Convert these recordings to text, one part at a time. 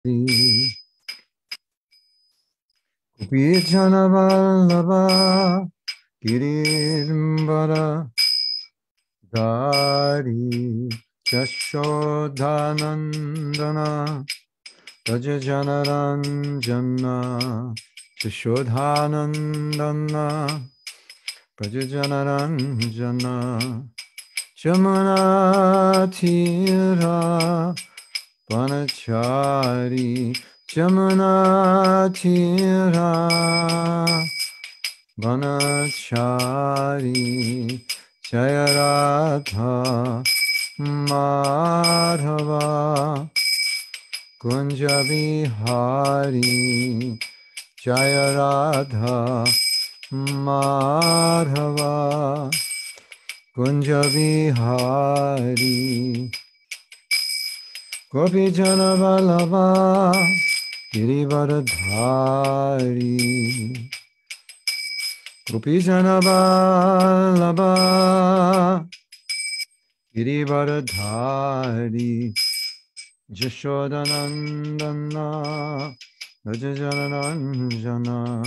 Vijanavalabha Girimbara Dari Jashodhanandana Brajajanaranjana Jashodhanandana Brajajanaranjana Jamunatira Vanachari Jamunatira Vanachari Jaya Radha Madhava Kunja Bihari Jaya Radha Madhava Kunja Bihari Gopi Jana Vallabha Girivardhari Gopi Jana Vallabha Girivardhari Jashodanandana Rajajananjana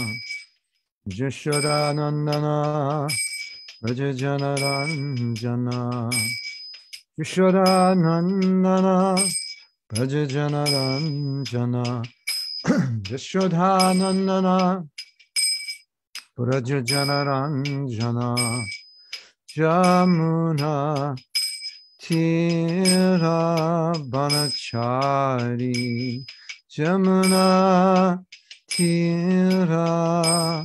Jashodanandana Rajajananjana Jashodanandana Rajajananjana Jashodanandana Rajajananjana Jamuna Tira Banachari Jamuna Tira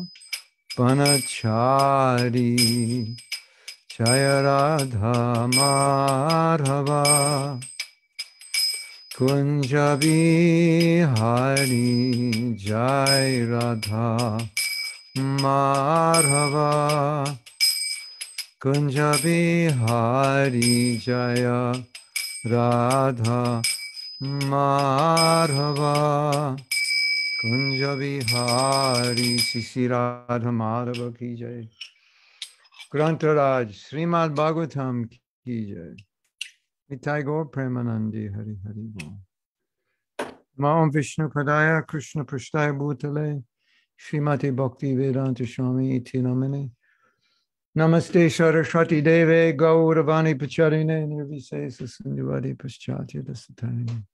Banachari Jaya Radha Madhava Kunja Bihari Jaya Radha Madhava Kunja Bihari Jaya Radha Madhava Kunja Bihari Sisi Radha Madhava Ki Jai Grantaraj Srimad Bhagavatam Ki Jai Nitai Gaur Premanandi Hari Hari Bol Maam Vishnu Padaya Krishna Prasthaya Bhutale Srimati Bhakti Vedanta Swami Iti Namane Namaste Saraswati Deve Gauravani Pacharine Nirvisesa Sindhuvadi Paschatya Dasatarini.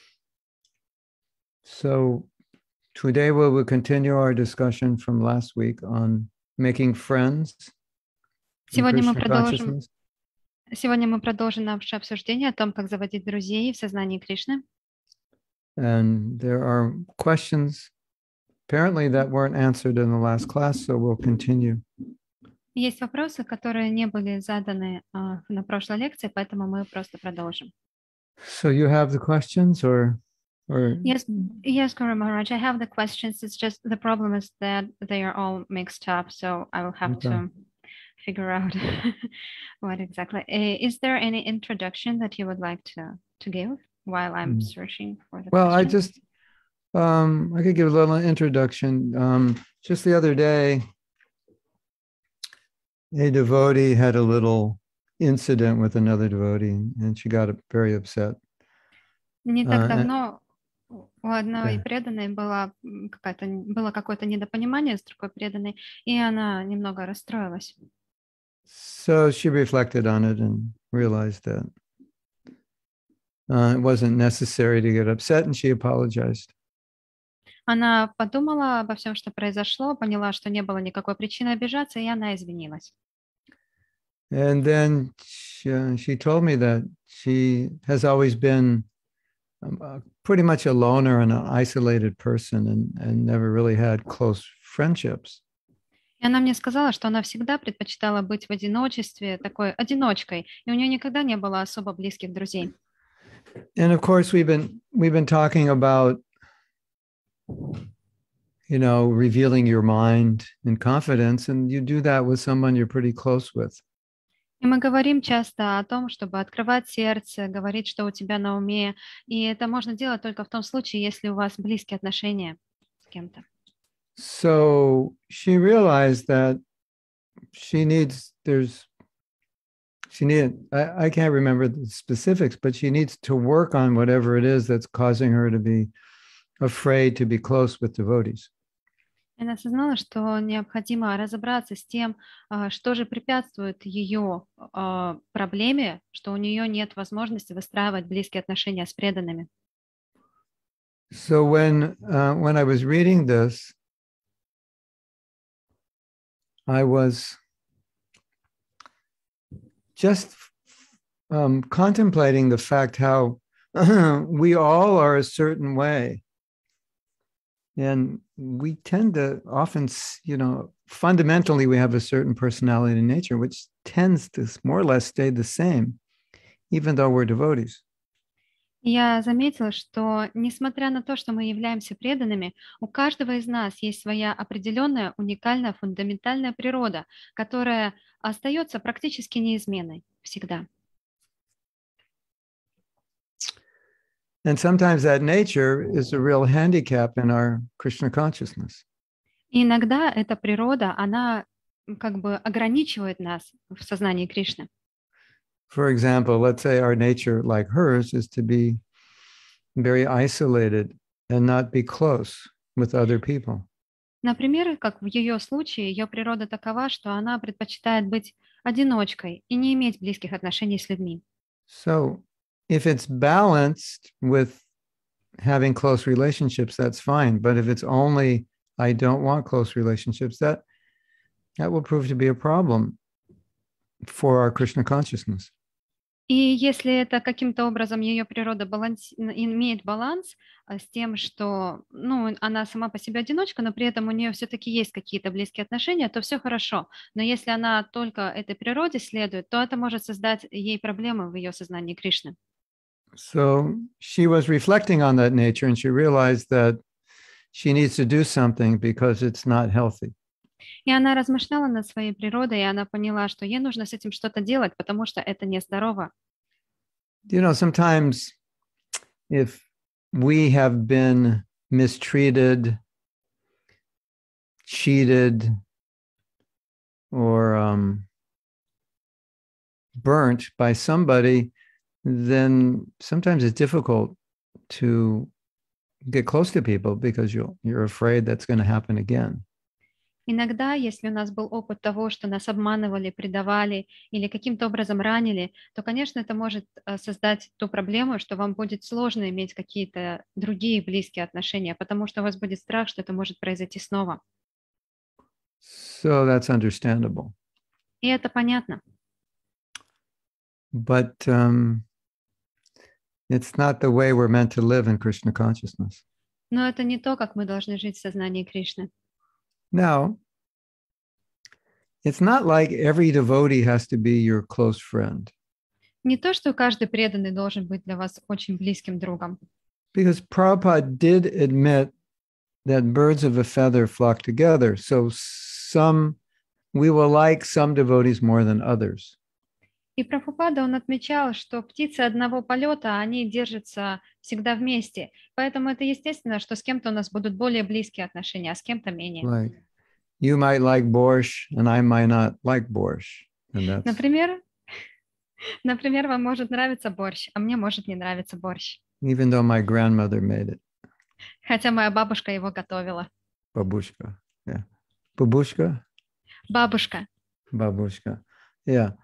So today we will continue our discussion from last week on making friends in Krishna consciousness. Сегодня мы продолжим наше обсуждение о том, как заводить друзей в сознании Кришны. And there are questions apparently that weren't answered in the last class, so we'll continue. Есть вопросы, которые не были заданы на прошлой лекции, поэтому мы просто продолжим. So you have the questions or Yes, Guru Maharaj, I have the questions. It's just the problem is that they are all mixed up, so I will have to figure out what exactly. Is there any introduction that you would like to give while I'm searching for the questions? I could give a little introduction. Just the other day, a devotee had a little incident with another devotee, and she got very upset. Не так давно у одной преданной было какое-то недопонимание с другой преданной, и она немного расстроилась. So she reflected on it and realized that it wasn't necessary to get upset, and she apologized. Она подумала обо всем, что произошло, поняла, что не было никакой причины обижаться, и она извинилась. And then she told me that she has always been pretty much a loner and an isolated person and never really had close friendships. И она мне сказала, что она всегда предпочитала быть в одиночестве, такой одиночкой, и у нее никогда не было особо близких друзей. And of course, we've been talking about, revealing your mind in confidence, and you do that with someone you're pretty close with. И мы говорим часто о том, чтобы открывать сердце, говорить, что у тебя на уме, и это можно делать только в том случае, если у вас близкие отношения с кем-то. So she realized that I can't remember the specifics, but she needs to work on whatever it is that's causing her to be afraid to be close with devotees. Она осознала, что необходимо разобраться с тем, что же препятствует ее проблеме, что у нее нет возможности выстраивать близкие отношения с преданными. So when I was reading this, I was just contemplating the fact how we all are a certain way. And we tend to often, fundamentally we have a certain personality and nature, which tends to more or less stay the same, even though we're devotees. Я заметила, что, несмотря на то, что мы являемся преданными, у каждого из нас есть своя определенная, уникальная, фундаментальная природа, которая остается практически неизменной всегда. And sometimes that nature is a real handicap in our Krishna consciousness. И иногда эта природа, она как бы ограничивает нас в сознании Кришны. For example, let's say our nature, like hers, is to be very isolated and not be close with other people. Например, как в ее случае, ее природа такова, что она предпочитает быть одиночкой и не иметь близких отношений с людьми. So if it's balanced with having close relationships, that's fine. But if it's only, I don't want close relationships, that will prove to be a problem for our Krishna consciousness. И если это каким-то образом ее природа имеет баланс с тем, что она сама по себе одиночка, но при этом у нее все-таки есть какие-то близкие отношения, то все хорошо. Но если она только этой природе следует, то это может создать ей проблемы в ее сознании Кришны. So she was reflecting on that nature and she realized that she needs to do something because it's not healthy. И она размышляла над своей природой, и она поняла, что ей нужно с этим что-то делать, потому что это нездорово. Sometimes if we have been mistreated, cheated, or burnt by somebody, then sometimes it's difficult to get close to people because you're afraid that's going to happen again. Иногда, если у нас был опыт того, что нас обманывали, предавали или каким-то образом ранили, то, конечно, это может создать ту проблему, что вам будет сложно иметь какие-то другие близкие отношения, потому что у вас будет страх, что это может произойти снова. So that's understandable. И это понятно. But it's not the way we're meant to live in Krishna consciousness. Но это не то, как мы должны жить в сознании Кришны. Now, it's not like every devotee has to be your close friend. Не то, что каждый преданный должен быть для вас очень близким другом. Because Prabhupada did admit that birds of a feather flock together. So we will like some devotees more than others. И Прабхупада, он отмечал, что птицы одного полета, они держатся всегда вместе. Поэтому это естественно, что с кем-то у нас будут более близкие отношения, а с кем-то менее. Like you might like borscht and I might not like borscht. And Например, вам может нравиться борщ, а мне может не нравиться борщ. Even though my grandmother made it. Хотя моя бабушка его готовила. Babushka. Yeah. Babushka? Бабушка. Babushka. Yeah.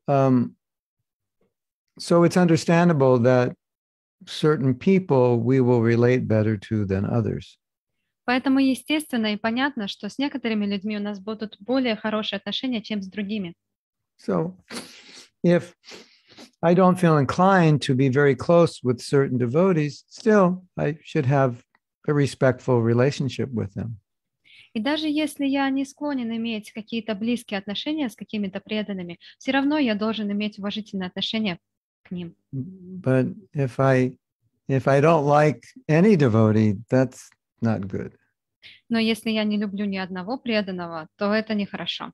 So it's understandable that certain people we will relate better to than others. Поэтому естественно и понятно, что с некоторыми людьми у нас будут более хорошие отношения, чем с другими. So if I don't feel inclined to be very close with certain devotees, still I should have a respectful relationship with them. И даже если я не склонен иметь какие-то близкие отношения с какими-то преданными, все равно я должен иметь уважительное отношение к ним. But if I don't like any devotee, that's not good. Но если я не люблю ни одного преданного, то это нехорошо.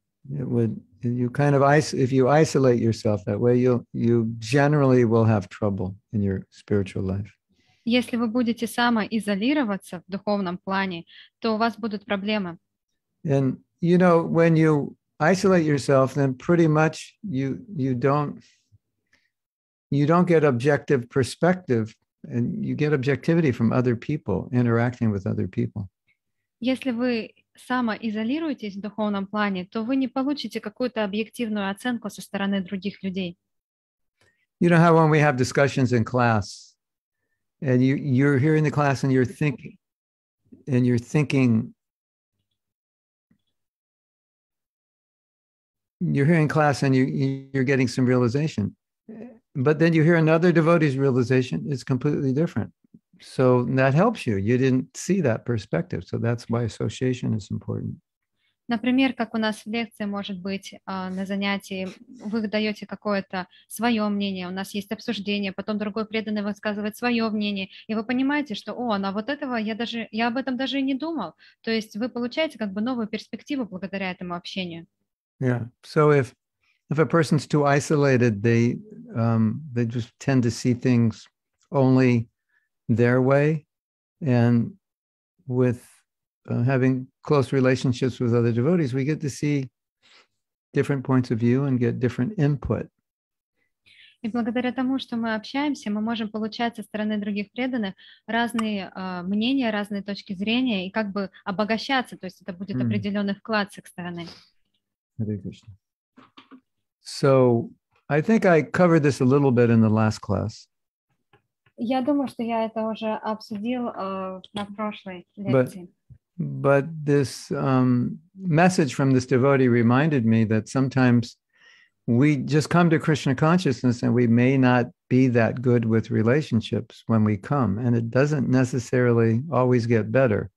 If you isolate yourself that way, you generally will have trouble in your spiritual life. Если вы будете самоизолироваться в духовном плане, то у вас будут проблемы. And when you isolate yourself, then pretty much you don't get objective perspective and you get objectivity from other people, interacting with other people. Если вы самоизолируетесь в духовном плане, то вы не получите какую-то объективную оценку со стороны других людей. You know how when we have discussions in class, and you're hearing the class and you're thinking, you're hearing class and you're getting some realization, but then you hear another devotee's realization, it's completely different. So that helps you. You didn't see that perspective. So that's why association is important. Например, как у нас в лекции может быть на занятии, вы даете какое-то свое мнение, у нас есть обсуждение, потом другой преданный высказывает свое мнение, и вы понимаете, что, а вот этого я об этом даже и не думал. То есть вы получаете как бы новую перспективу благодаря этому общению. Yeah. So if a person's too isolated, they just tend to see things only their way, and with having close relationships with other devotees, we get to see different points of view and get different input. И благодаря тому, что мы общаемся, мы можем получать со стороны других преданных разные мнения, разные точки зрения и как бы обогащаться, то есть это будет определенный вклад с их стороны. So I think I covered this a little bit in the last class. Я думаю, что я это уже обсудил на прошлой лекции. But this message from this devotee reminded me that sometimes we just come to Krishna consciousness and we may not be that good with relationships when we come, and it doesn't necessarily always get better.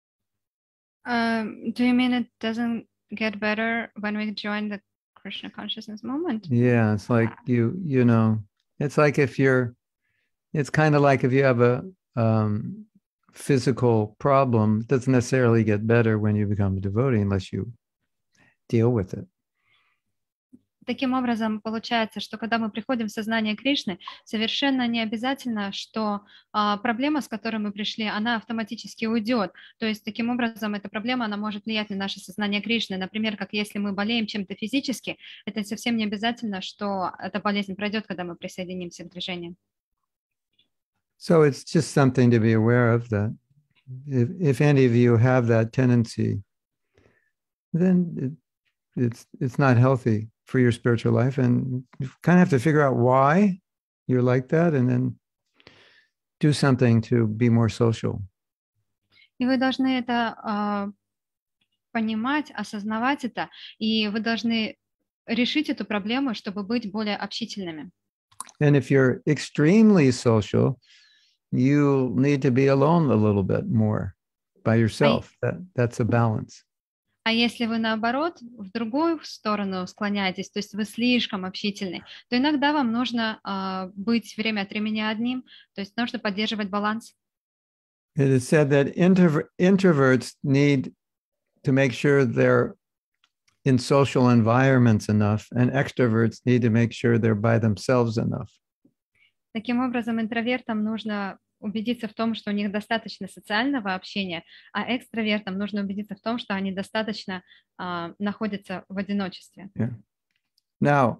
Do you mean it doesn't get better when we join the Krishna consciousness moment? Yeah, it's like you know, it's like it's kind of like if you have a physical problem, it doesn't necessarily get better when you become a devotee unless you deal with it. Таким образом, получается, что когда мы приходим в сознание Кришны, совершенно не обязательно, что проблема, с которой мы пришли, она автоматически уйдет. То есть, таким образом, эта проблема, она может влиять на наше сознание Кришны. Например, как если мы болеем чем-то физически, это совсем не обязательно, что эта болезнь пройдет, когда мы присоединимся к движению. So it's just something to be aware of, that if any of you have that tendency, then it's not healthy for your spiritual life, and you kind of have to figure out why you're like that and then do something to be more social. И вы должны это понимать, осознавать это, и вы должны решить эту проблему, чтобы быть более общительными. And if you're extremely social, you need to be alone a little bit more by yourself. That's a balance. А если вы, наоборот, в другую сторону склоняетесь, то есть вы слишком общительны, то иногда вам нужно быть время от времени одним, то есть нужно поддерживать баланс. It is said that introverts need to make sure they're in social environments enough, and extroverts need to make sure they're by themselves enough. Таким образом, интровертам нужно убедиться в том, что у них достаточно социального общения, а экстравертам нужно убедиться в том, что они достаточно находятся в одиночестве. Yeah. Now,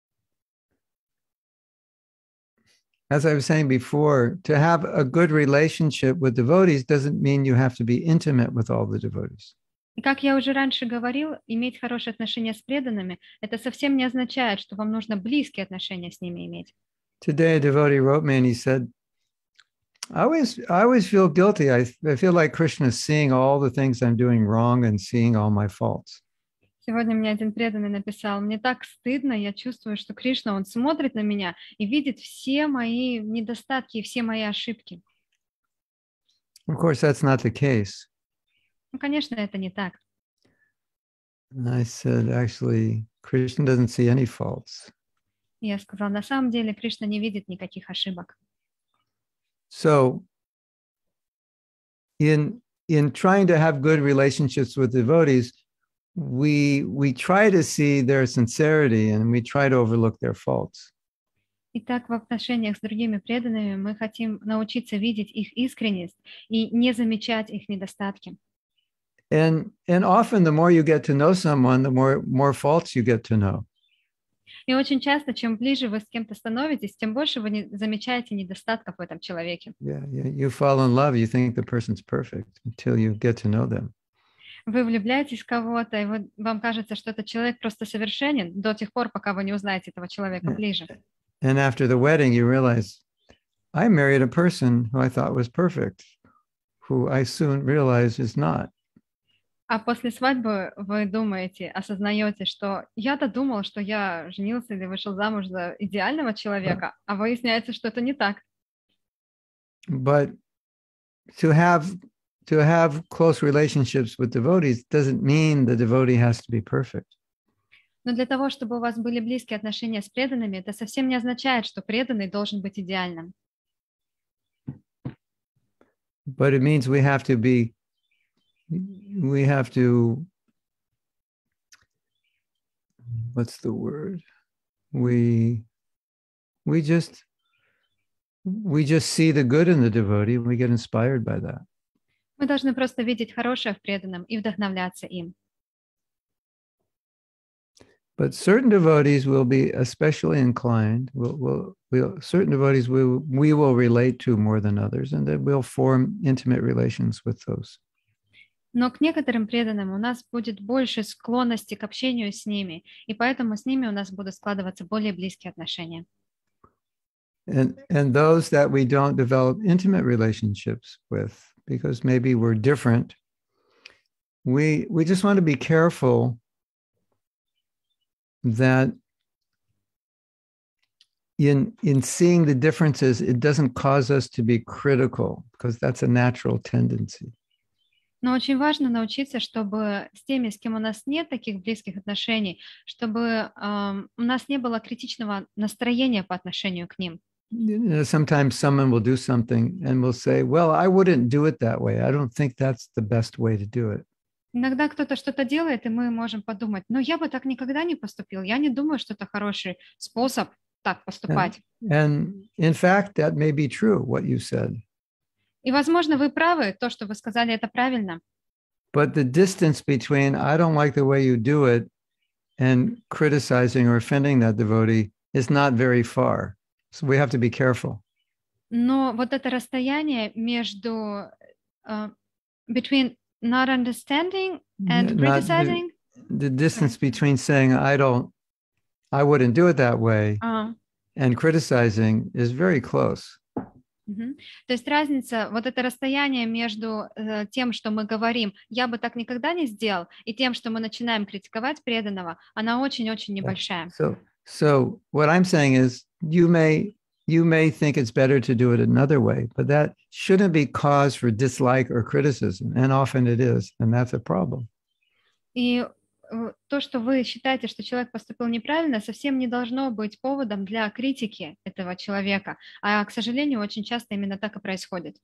as I was saying before, to have a good relationship with devotees doesn't mean you have to be intimate with all the devotees. И как я уже раньше говорил, иметь хорошие отношения с преданными, это совсем не означает, что вам нужно близкие отношения с ними иметь. Today, a devotee wrote me and he said, I always feel guilty. I feel like Krishna is seeing all the things I'm doing wrong and seeing all my faults. Сегодня мне один преданный написал: мне так стыдно, я чувствую, что Кришна, он смотрит на меня и видит все мои недостатки и все мои ошибки. Of course, that's not the case. Ну, конечно, это не так. And I said, actually, Krishna doesn't see any faults. Я сказала, на самом деле Кришна не видит никаких ошибок. So, in trying to have good relationships with devotees, we try to see their sincerity and we try to overlook their faults. Итак, в отношениях с другими преданными мы хотим научиться видеть их искренность и не замечать их недостатки. And often the more you get to know someone, the more faults you get to know. И очень часто, чем ближе вы с кем-то становитесь, тем больше вы не замечаете недостатков в этом человеке. Yeah, you fall in love, you think the person's perfect until you get to know them. Вы влюбляетесь в кого-то, и вам кажется, что этот человек просто совершенен до тех пор, пока вы не узнаете этого человека ближе. And after the wedding, you realize, I married a person who I thought was perfect, who I soon realized is not. А после свадьбы вы думаете, осознаете, что я-то думал, что я женился или вышел замуж за идеального человека, а выясняется, что это не так. But to have close relationships with devotees doesn't mean the devotee has to be perfect. Но для того, чтобы у вас были близкие отношения с преданными, это совсем не означает, что преданный должен быть идеальным. But it means we have to, what's the word? We just see the good in the devotee and we get inspired by that. Мы должны просто видеть хорошее в преданном и вдохновляться им. But certain devotees will be especially inclined. Certain devotees we will relate to more than others, and that we'll form intimate relations with those. Но к некоторым преданным у нас будет больше склонности к общению с ними, и поэтому с ними у нас будут складываться более близкие отношения. And those that we don't develop intimate relationships with, because maybe we're different, we just want to be careful that in seeing the differences, it doesn't cause us to be critical, because that's a natural tendency. Но очень важно научиться, чтобы с теми, с кем у нас нет таких близких отношений, чтобы у нас не было критичного настроения по отношению к ним. Sometimes someone will do something and will say, well, I wouldn't do it that way. I don't think that's the best way to do it. Иногда кто-то что-то делает, и мы можем подумать, но я бы так никогда не поступил. Я не думаю, что это хороший способ так поступать. And in fact, that may be true, what you said. И, возможно, вы правы, то, что вы сказали, это правильно. But the distance between I don't like the way you do it and criticizing or offending that devotee is not very far. So we have to be careful. Но вот это расстояние между between not understanding and criticizing. The distance between saying I wouldn't do it that way and criticizing is very close. То есть разница, вот это расстояние между тем, что мы говорим, я бы так никогда не сделал, и тем, что мы начинаем критиковать преданного, она очень-очень небольшая. So what I'm saying is you may think it's better to do it another way, but that shouldn't be cause for dislike or criticism, and often it is, and that's a problem. И то, что вы считаете, что человек поступил неправильно, совсем не должно быть поводом для критики этого человека. А, к сожалению, очень часто именно так и происходит.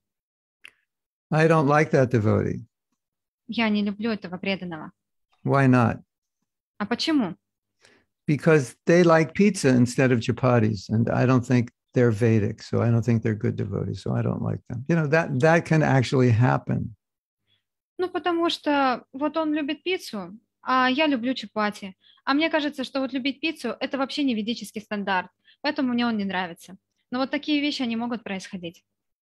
I don't like that devotee. Я не люблю этого преданного. Why not? А почему? Because they like pizza instead of chapatis, and I don't think they're Vedic, so I don't think they're good devotees, so I don't like them. You know, that can actually happen. Ну, потому что вот он любит пиццу, а я люблю чапати. А мне кажется, что вот любить пиццу – это вообще не ведический стандарт, поэтому мне он не нравится. Но вот такие вещи, они могут происходить.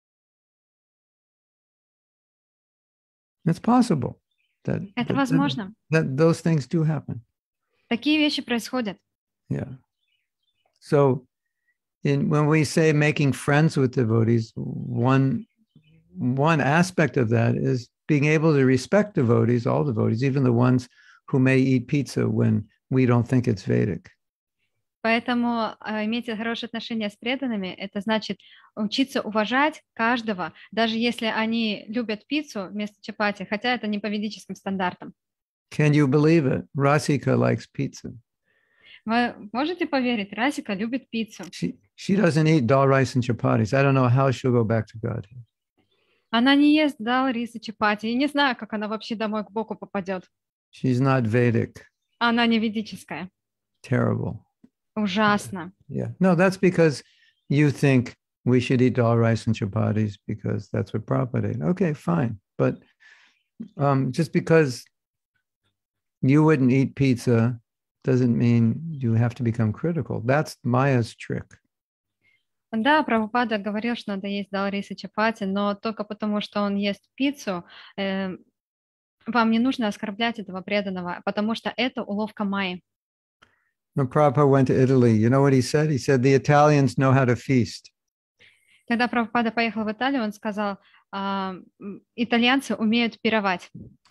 It's possible. Это возможно. That those things do happen. Такие вещи происходят. Yeah. So when we say making friends with devotees, one aspect of that is being able to respect devotees, all devotees, even the ones who may eat pizza when we don't think it's Vedic. Поэтому иметь хорошие отношения с преданными – это значит учиться уважать каждого, даже если они любят пиццу вместо чапати, хотя это не по ведическим стандартам. Can you believe it? Rasika likes pizza. Вы можете поверить, Расика любит пиццу. She doesn't eat dal rice and chapatis. I don't know how she'll go back to God. Она не ест дал, рис и чапати. И не знаю, как она вообще домой к Богу попадет. She's not Vedic. Она не ведическая. Terrible. Ужасно. Yeah. No, that's because you think we should eat dal rice and chapatis because that's what Prabhupada ate. Okay, fine. But just because you wouldn't eat pizza doesn't mean you have to become critical. That's Maya's trick. Да, Прабхупада говорил, что надо есть далриса чапати, но только потому, что он ест пиццу, вам не нужно оскорблять этого преданного, потому что это уловка Майи. When Prabhupada went to Italy, you know what he said? He said, the Italians know how to feast. Когда Прабхупада поехал в Италию, он сказал, итальянцы умеют пировать.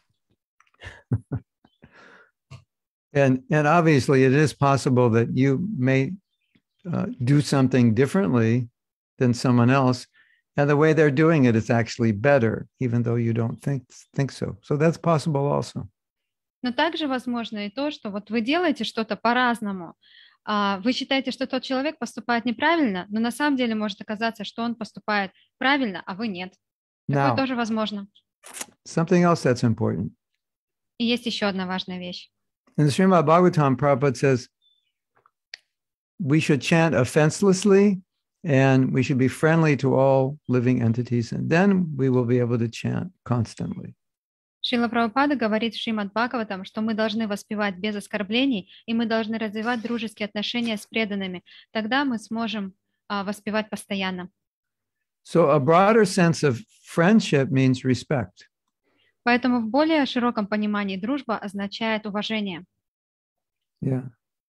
And obviously it is possible that you may do something differently than someone else. And the way they're doing it is actually better, even though you don't think so. So that's possible also. Но также возможно и то, что вот вы делаете что-то по-разному. Вы считаете, что тот человек поступает неправильно, но на самом деле может оказаться, что он поступает правильно, а вы нет. Такое тоже возможно. Something else that's important. И есть еще одна важная вещь. In the Srimad Bhagavatam, Prabhupada says, we should chant offenselessly and we should be friendly to all living entities, and then we will be able to chant constantly. Шрила Прабхупада говорит в Шримад Бхагаватам, что мы должны воспевать без оскорблений, и мы должны развивать дружеские отношения с преданными. Тогда мы сможем воспевать постоянно. So a broader sense of friendship means respect. Поэтому в более широком понимании дружба означает уважение. Yeah.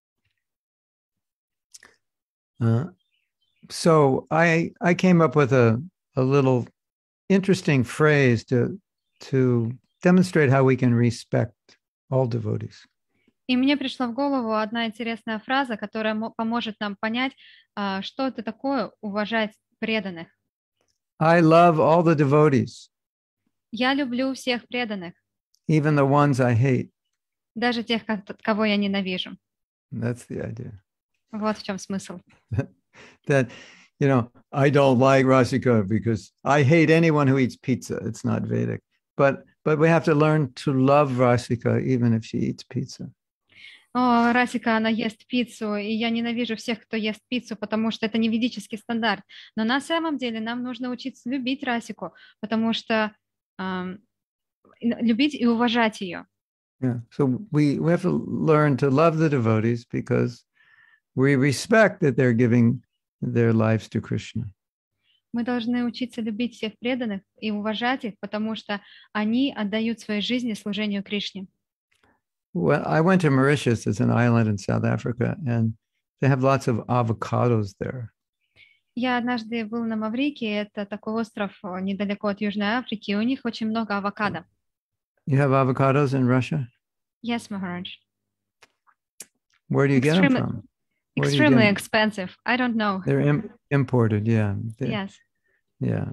So I came up with a little interesting phrase to demonstrate how we can respect all devotees. И мне пришла в голову одна интересная фраза, которая поможет нам понять, что это такое уважать преданных. I love all the devotees. Я люблю всех преданных. Even the ones I hate. Даже тех, кого я ненавижу. That's the idea. Вот в чем смысл. That, you know, I don't like Rasika because I hate anyone who eats pizza. It's not Vedic. But we have to learn to love Rasika even if she eats pizza. О, Расика, она ест пиццу, и я ненавижу всех, кто ест пиццу, потому что это не ведический стандарт. Но на самом деле нам нужно учиться любить Расику, потому что любить и уважать ее. Yeah. So we have to learn to love the devotees because we respect that they're giving their lives to Krishna. Мы должны учиться любить всех преданных и уважать их, потому что они отдают свои жизни служению Кришне. Well, I went to Mauritius, it's an island in South Africa, and they have lots of avocados there. Я однажды был на Маврике, это такой остров недалеко от Южной Африки, и у них очень много авокадо. You have avocados in Russia? Yes, Maharaj. Where do you get them from? Extremely expensive. I don't know. They're imported, yeah. Yes. Yeah.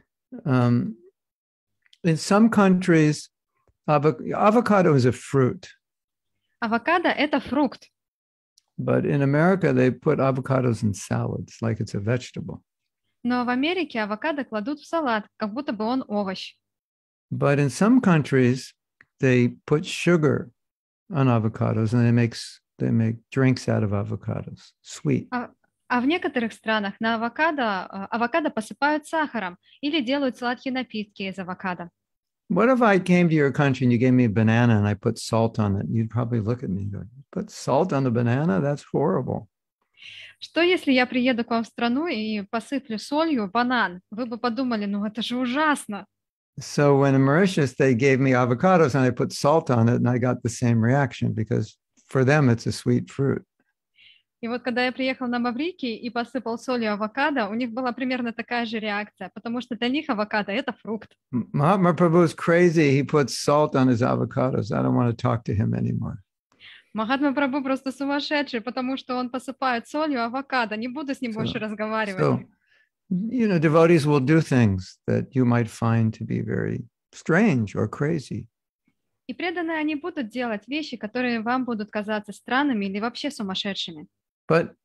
In some countries, avocado is a fruit. Авокадо – это фрукт. But in America, they put avocados in salads like it's a vegetable. Но в Америке авокадо кладут в салат, как будто бы он овощ. But in some countries, they put sugar on avocados and they make drinks out of avocados, sweet. А в некоторых странах на авокадо посыпают сахаром или делают сладкие напитки из авокадо. What if I came to your country and you gave me a banana and I put salt on it? You'd probably look at me and go, put salt on the banana? That's horrible. Что если я приеду к вам в страну и посыплю солью банан? Вы бы подумали, ну это же ужасно. So when in Mauritius, they gave me avocados and I put salt on it and I got the same reaction because for them it's a sweet fruit. И вот когда я приехал на Маврики и посыпал солью авокадо, у них была примерно такая же реакция, потому что для них авокадо – это фрукт. Mahatma Prabhu is crazy. He puts salt on his avocados. I don't want to talk to him anymore. Махатма Прабху просто сумасшедший, потому что он посыпает солью авокадо. Не буду с ним больше разговаривать. So, you know, devotees will do things that you might find to be very strange or crazy. И преданные они будут делать вещи, которые вам будут казаться странными или вообще сумасшедшими. But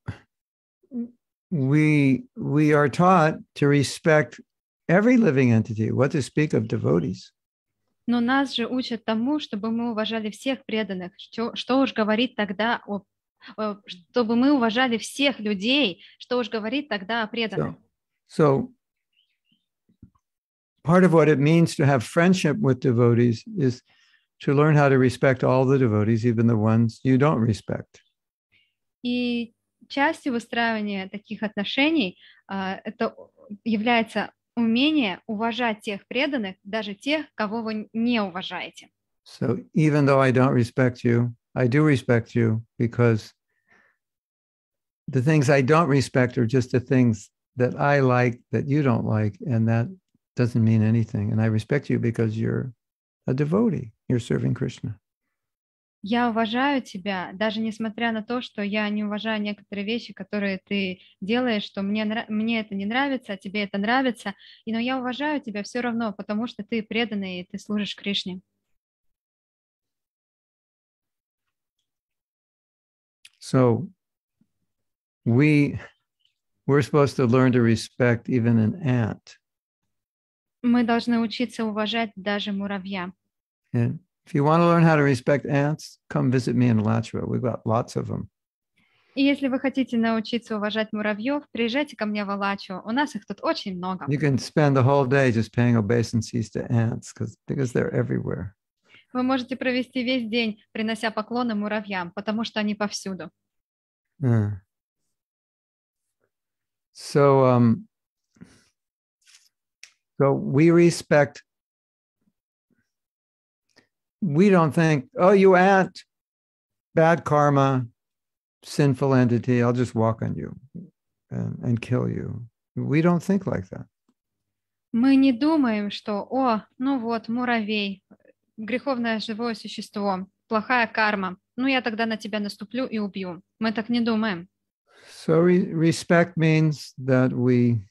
we are taught to respect every living entity, what to speak of devotees. Но нас же учат тому, чтобы мы уважали всех преданных. Что уж говорить тогда чтобы мы уважали всех людей, что уж говорить тогда о преданных. So part of what it means to have friendship with devotees is to learn how to respect all the devotees, even the ones you don't respect. И частью выстраивания таких отношений это является умение уважать тех преданных, даже тех, кого вы не уважаете. So even though I don't respect you, I do respect you because the things I don't respect are just the things that I like that you don't like, and that doesn't mean anything. And I respect you because you're a devotee. You're serving Krishna. Я уважаю тебя, даже несмотря на то, что я не уважаю некоторые вещи, которые ты делаешь, что мне это не нравится, а тебе это нравится, но я уважаю тебя все равно, потому что ты преданный, и ты служишь Кришне. So we're supposed to learn to respect even an ant. Мы должны учиться уважать даже муравья. And if you want to learn how to respect ants, come visit me in Alachua. We've got lots of them. И если вы хотите научиться уважать муравьев, приезжайте ко мне в Алачу. У нас их тут очень много. You can spend the whole day just paying obeisances to ants because they're everywhere. Вы можете провести весь день, принося поклоны муравьям, потому что они повсюду. So we respect. We don't think, oh, you ant, bad karma, sinful entity, I'll just walk on you and kill you. We don't think like that. Мы не думаем, что, ну вот, муравей, греховное живое существо, плохая карма, ну я тогда на тебя наступлю и убью. Мы так не думаем. So respect means that we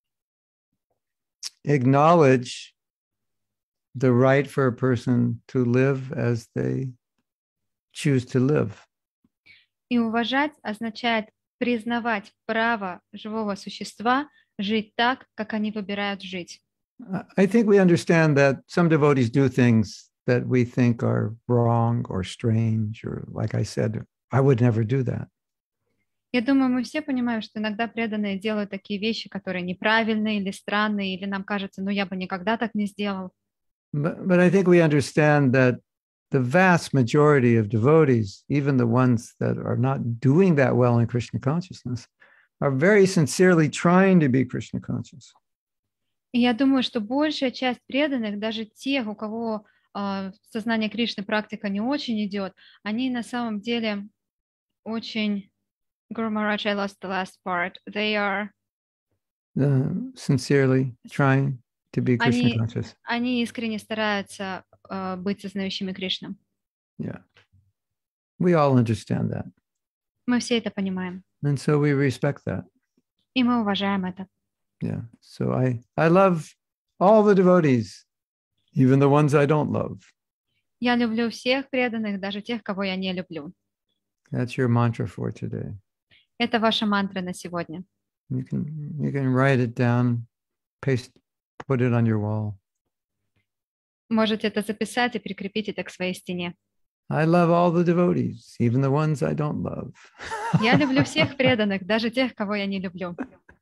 acknowledge the right for a person to live as they choose to live. И уважать означает признавать право живого существа жить так, как они выбирают жить. I think we understand that some devotees do things that we think are wrong or strange, or like I said, I would never do that. Я думаю, мы все понимаем, что иногда преданные делают такие вещи, которые неправильные или странные, или нам кажется, ну я бы никогда так не сделал. But I think we understand that the vast majority of devotees, even the ones that are not doing that well in Krishna consciousness, are very sincerely trying to be Krishna conscious. И я думаю, что большая часть преданных, даже тех, у кого сознание Кришны практика не очень идет, они на самом деле очень... Guru Maharaj, I lost the last part. They are... Sincerely trying to be Krishna conscious. Они искренне стараются быть сознающими Кришну. Yeah. We all understand that. Мы все это понимаем. And so we respect that. И мы уважаем это. Yeah. So I love all the devotees, even the ones I don't love. Я люблю всех преданных, даже тех, кого я не люблю. That's your mantra for today. Это ваша мантра на сегодня. You can write it down, put it on your wall. Можете это записать и прикрепить это к своей стене. I love all the devotees, even the ones I don't love. Я люблю всех преданных, даже тех, кого я не люблю.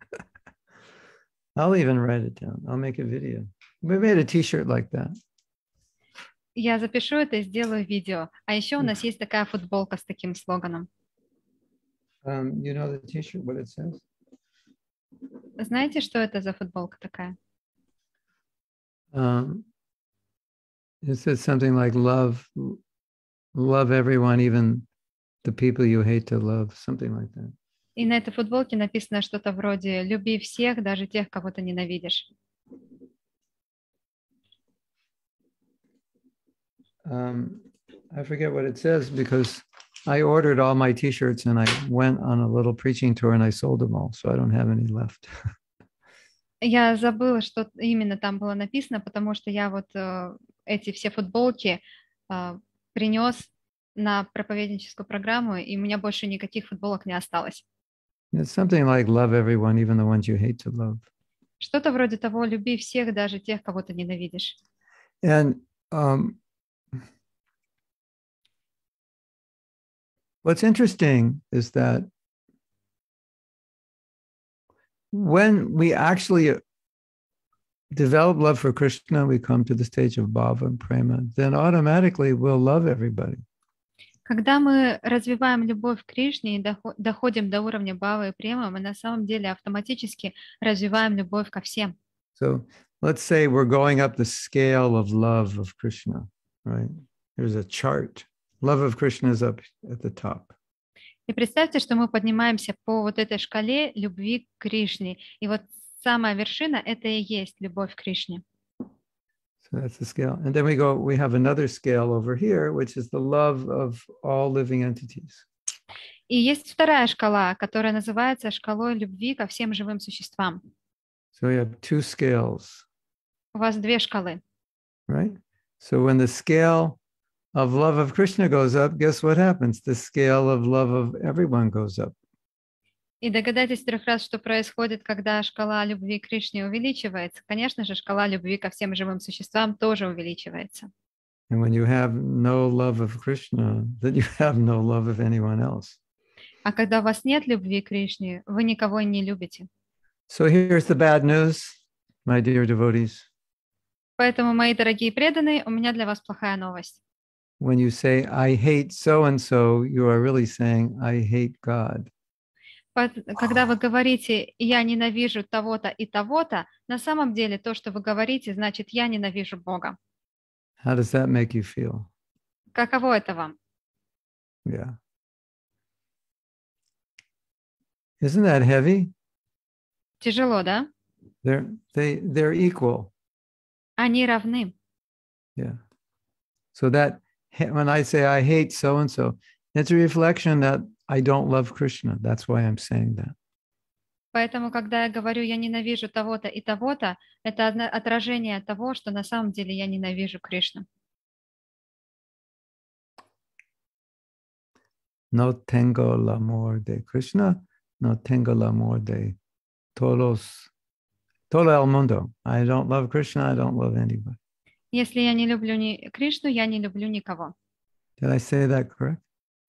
I'll even write it down. I'll make a video. We made a t-shirt like that. Я запишу это и сделаю видео. А еще у нас есть такая футболка с таким слоганом. You know the t-shirt, what it says? Знаете, что это за футболка такая? It says something like love everyone, even the people you hate to love, something like that. И на этой футболке написано что-то вроде «Люби всех, даже тех, кого ты ненавидишь». I forget what it says because I ordered all my t-shirts and I went on a little preaching tour and I sold them all, so I don't have any left. Я забыла, что именно там было написано, потому что я вот эти все футболки принес на проповедническую программу, и у меня больше никаких футболок не осталось. It's something like love everyone, even the ones you hate to love. Что-то вроде того, люби всех, даже тех, кого ты ненавидишь. And what's interesting is that when we actually develop love for Krishna, we come to the stage of bhava and prema, then automatically we'll love everybody. Когда мы развиваем любовь к Кришне и доходим до уровня бхавы и премы, мы на самом деле автоматически развиваем любовь ко всем. So let's say we're going up the scale of love of Krishna, right? There's a chart. Love of Krishna is up at the top. И представьте, что мы поднимаемся по вот этой шкале любви к Кришне. И вот самая вершина — это и есть любовь к Кришне. So that's the scale. And then we have another scale over here, which is the love of all living entities. И есть вторая шкала, которая называется шкалой любви ко всем живым существам. So we have two scales. У вас две шкалы. Right? So when the scale of love of Krishna goes up, guess what happens? The scale of love of everyone goes up. И догадайтесь 3 раз, что происходит, когда шкала любви к Кришне увеличивается. Конечно же, шкала любви ко всем живым существам тоже увеличивается. And when you have no love of Krishna, then you have no love of anyone else. А когда у вас нет любви к Кришне, вы никого не любите. So here's the bad news, my dear devotees. Поэтому, мои дорогие преданные, у меня для вас плохая новость. When you say, I hate so-and-so, you are really saying, I hate God. Когда вы говорите «я ненавижу того-то и того-то», на самом деле то, что вы говорите, значит «я ненавижу Бога». How does that make you feel? Каково это вам? Yeah. Isn't that heavy? Тяжело, да? They're equal. Они равны. Yeah. So that when I say I hate so-and-so, it's a reflection that I don't love Krishna. That's why I'm saying that. Поэтому, когда я говорю «я ненавижу того-то и того-то», это отражение того, что на самом деле я ненавижу Кришну. No tengo el amor de Krishna, no tengo el amor de todo el mundo. I don't love Krishna, I don't love anybody. Если я не люблю Кришну, я не люблю никого. Did I say that correct?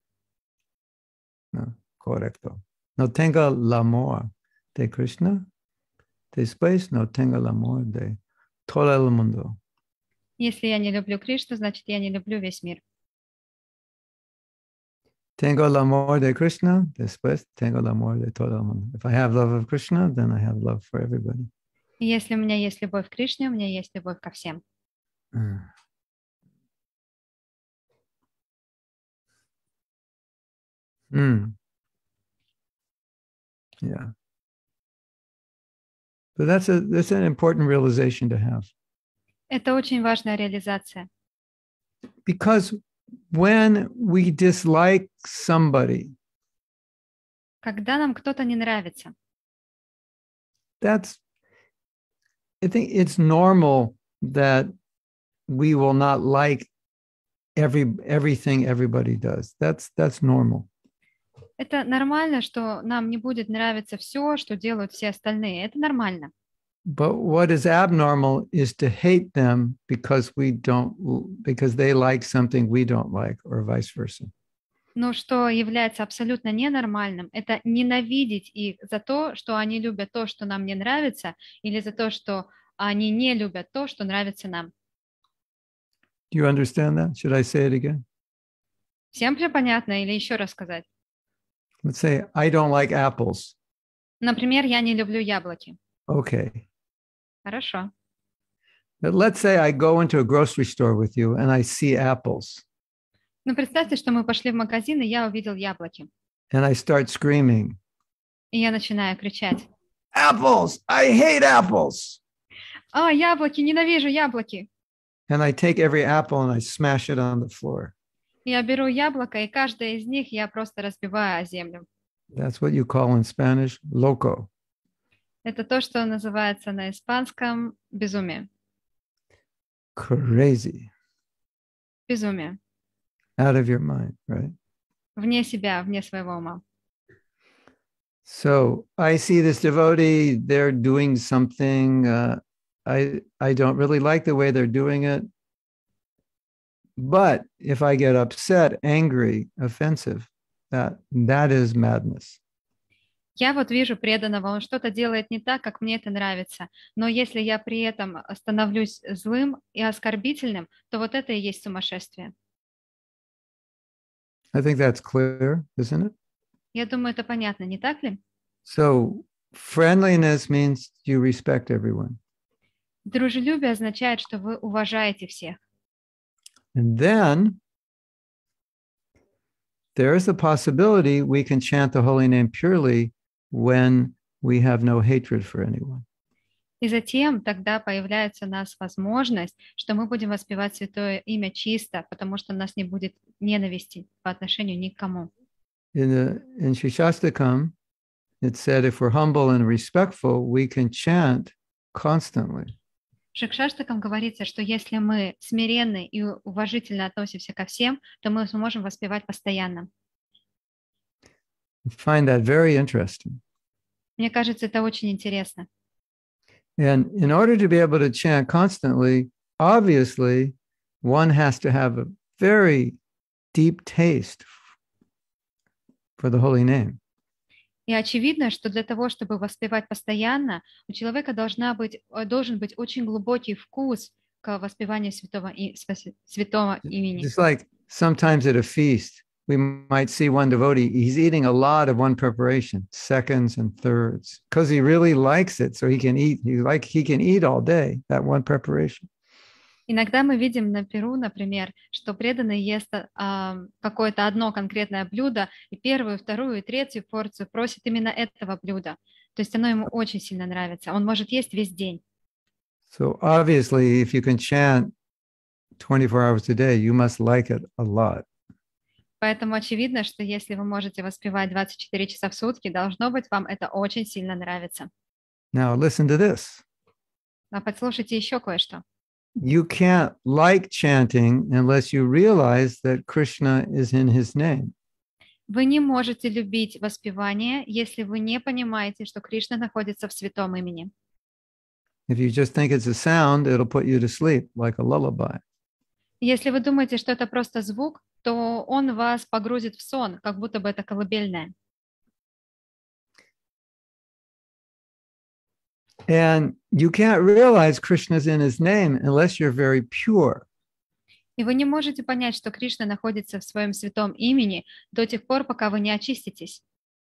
No, correcto. No tengo el amor de Krishna. Después no tengo el amor de todo el mundo. Если я не люблю Кришну, значит, я не люблю весь мир. Tengo el amor de Krishna. Después tengo el amor de todo el mundo. If I have love of Krishna, then I have love for everybody. И если у меня есть любовь к Кришне, у меня есть любовь ко всем. Yeah. But that's an important realization to have. Это очень важная реализация. Because when we dislike somebody, когда нам кто-то не нравится, I think it's normal that we will not like everything everybody does. That's normal. Это нормально, что нам не будет нравиться все, что делают все остальные. Это нормально. But what is abnormal is to hate them because they like something we don't like, or vice versa. Но что является абсолютно ненормальным, это ненавидеть их за то, что они любят то, что нам не нравится, или за то, что они не любят то, что нравится нам. Do you understand that? Should I say it again? Всем все понятно или еще раз сказать? Let's say I don't like apples. Например, я не люблю яблоки. Okay. Хорошо. But let's say I go into a grocery store with you and I see apples. Ну, представьте, что мы пошли в магазин, и я увидел яблоки. And I start screaming. И я начинаю кричать. Apples! I hate apples! Яблоки! Ненавижу яблоки! And I take every apple and I smash it on the floor. Я беру яблоко, и каждое из них я просто разбиваю о землю. That's what you call in Spanish loco. Это то, что называется на испанском безумие. Crazy. Безумие. Out of your mind, right? Вне себя, вне своего ума. So I see this devotee, they're doing something. I don't really like the way they're doing it. But if I get upset, angry, offensive, that is madness. Я вот вижу преданного, он что-то делает не так, как мне это нравится. Но если я при этом становлюсь злым и оскорбительным, то вот это и есть сумасшествие. I think that's clear, isn't it? Я думаю, это понятно, не так ли? So friendliness means you respect everyone. Дружелюбие означает, что вы уважаете всех. And then there is a possibility we can chant the holy name purely when we have no hatred for anyone. И затем тогда появляется у нас возможность, что мы будем воспевать святое имя чисто, потому что у нас не будет ненависти по отношению ни к кому. In Shikshastakam, it said if we're humble and respectful, we can chant constantly. В Шикшаштакам говорится, что если мы смиренны и уважительно относимся ко всем, то мы сможем воспевать постоянно. I find that very interesting. Мне кажется, это очень интересно. And in order to be able to chant constantly, obviously, one has to have a very deep taste for the holy name. И очевидно, что для того, чтобы воспевать постоянно, у человека должен быть очень глубокий вкус к воспеванию святого имени. Just like sometimes at a feast, we might see one devotee, he's eating a lot of one preparation, seconds and thirds, because he really likes it. So he can eat all day, that one preparation. Иногда мы видим на Перу, например, что преданный ест какое-то одно конкретное блюдо, и первую, вторую и третью порцию просит именно этого блюда. То есть оно ему очень сильно нравится. Он может есть весь день. So obviously, if you can chant 24 hours a day, you must like it a lot. Поэтому очевидно, что если вы можете воспевать 24 часа в сутки, должно быть, вам это очень сильно нравится. Now listen to this. А подслушайте еще кое-что. You can't like chanting unless you realize that Krishna is in his name. Вы не можете любить воспевание, если вы не понимаете, что Кришна находится в святом имени. If you just think it's a sound, it'll put you to sleep like a lullaby. Если вы думаете, что это просто звук, то он вас погрузит в сон, как будто бы это колыбельная. And you can't realize Krishna's in his name unless you're very pure. И вы не можете понять, что Кришна находится в своем святом имени до тех пор, пока вы не очиститесь.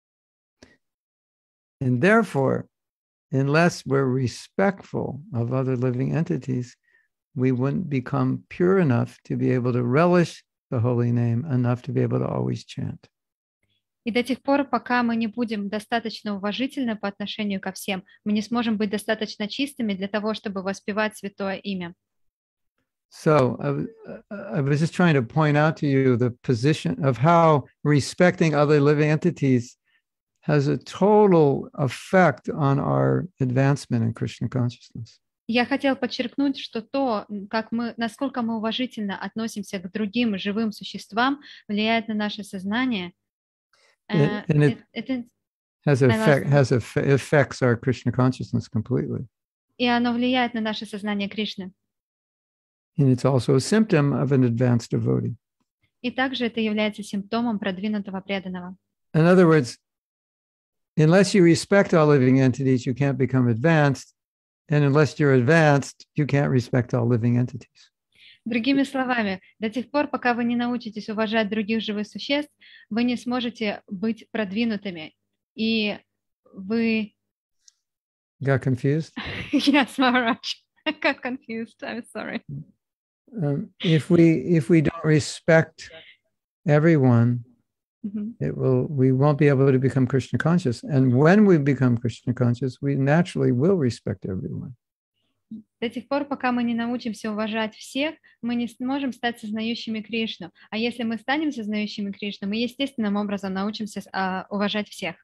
And therefore, unless we're respectful of other living entities, we wouldn't become pure enough to be able to relish the holy name enough to be able to always chant. И до тех пор, пока мы не будем достаточно уважительны по отношению ко всем, мы не сможем быть достаточно чистыми для того, чтобы воспевать святое имя. So I was just trying to point out to you the position of how respecting other living entities has a total effect on our advancement in Krishna consciousness. Я хотела подчеркнуть, что то, насколько мы уважительно относимся к другим живым существам, влияет на наше сознание. And it affects our Krishna consciousness completely. И оно влияет на наше сознание Кришны. And it's also a symptom of an advanced devotee. И также это является симптомом продвинутого преданного. In other words, unless you respect all living entities, you can't become advanced. And unless you're advanced, you can't respect all living entities. Другими словами, до тех пор, пока вы не научитесь уважать других живых существ, вы не сможете быть продвинутыми. И вы... Got confused? Yes, Maharaj. I got confused. I'm sorry. If we don't respect everyone, we won't be able to become Krishna conscious. And when we become Krishna conscious, we naturally will respect everyone. До тех пор, пока мы не научимся уважать всех, мы не сможем стать сознающими Кришну. А если мы станем сознающими Кришну, мы естественным образом научимся уважать всех.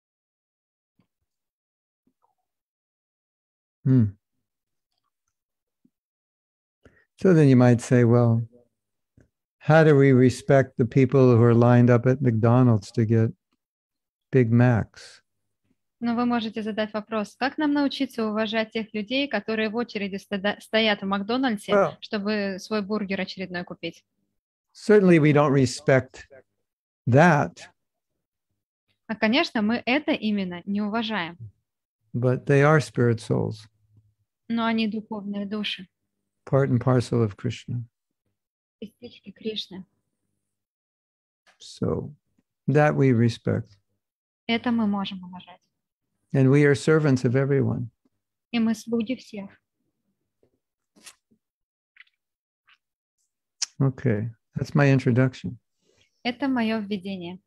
So then you might say, well, how do we respect the people who are lined up at McDonald's to get Big Macs? Но вы можете задать вопрос, как нам научиться уважать тех людей, которые в очереди стоят в Макдональдсе, чтобы свой бургер очередной купить? Certainly we don't respect that. А, конечно, мы это именно не уважаем, but they are spirit souls, но они духовные души, part and parcel of Krishna. частички Кришны. So that we respect. Это мы можем уважать. And we are servants of everyone. И мы слуги всех. Okay, that's my introduction. Это мое введение.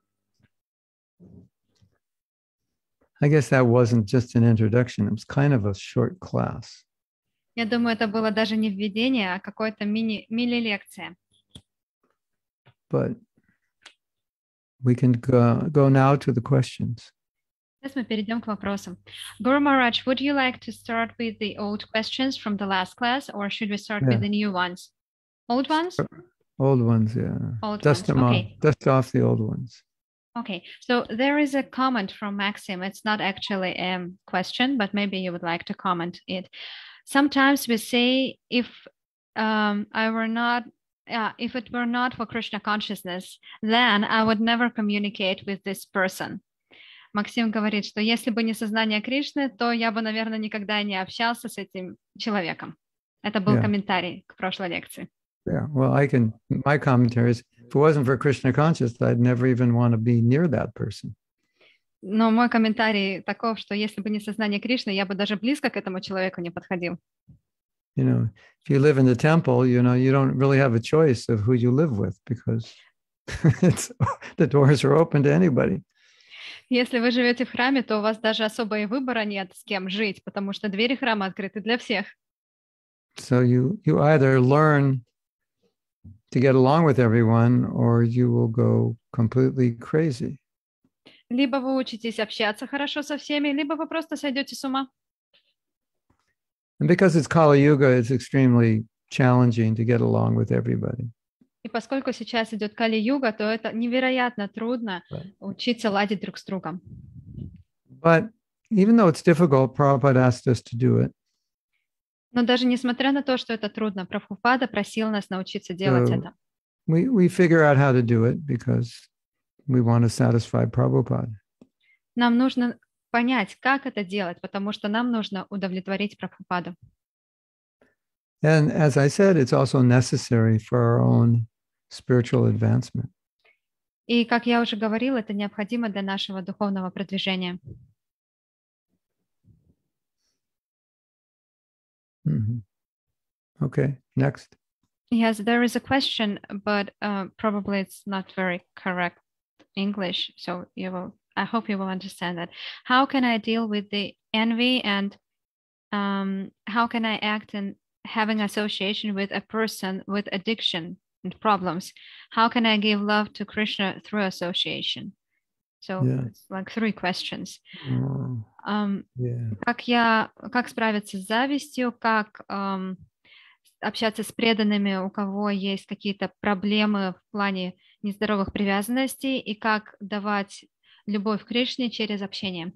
I guess that wasn't just an introduction. It was kind of a short class. Я думаю, это было даже не введение, а какое-то мини-лекция. But we can go now to the questions. Сейчас мы перейдем к вопросам. Guru Maharaj, would you like to start with the old questions from the last class, or should we start with the new ones? Old ones? Old ones, yeah. Old Dust ones, them okay. off. Dust off the old ones. Okay, so there is a comment from Maxim. It's not actually a question, but maybe you would like to comment it. Sometimes we say, if if it were not for Krishna consciousness, then I would never communicate with this person. Максим говорит, что если бы не сознание Кришны, то я бы, наверное, никогда не общался с этим человеком. Это был комментарий к прошлой лекции. Yeah, well, my commentary is, if it wasn't for Krishna consciousness, I'd never even want to be near that person. Но мой комментарий таков, что если бы не сознание Кришны, я бы даже близко к этому человеку не подходил. You know, if you live in the temple, you know, you don't really have a choice of who you live with because the doors are open to anybody. Если вы живете в храме, то у вас даже особого выбора нет, с кем жить, потому что двери храма открыты для всех. So you either learn to get along with everyone, or you will go completely crazy. Либо вы учитесь общаться хорошо со всеми, либо вы просто сойдете с ума. And because it's Kali Yuga, it's extremely challenging to get along with everybody. И поскольку сейчас идет Кали-юга, то это невероятно трудно учиться ладить друг с другом. But even though it's difficult, Prabhupada asked us to do it. Но даже несмотря на то, что это трудно, Прабхупада просил нас научиться делать это. We figure out how to do it because we want to satisfy Prabhupada. Нам нужно понять, как это делать, потому что нам нужно удовлетворить Прабхупаду. And as I said, it's also necessary for our own spiritual advancement. И, как я уже говорила, это необходимо для нашего духовного продвижения. Mm-hmm. Okay, next. Yes, there is a question, but probably it's not very correct English, so I hope you will understand that. How can I deal with the envy, and how can I act in having association with a person with addiction and problems? How can I give love to Krishna through association? So it's like 3 questions. Как справиться с завистью, как общаться с преданными, у кого есть какие-то проблемы в плане нездоровых привязанностей, и как давать любовь к Кришне через общение?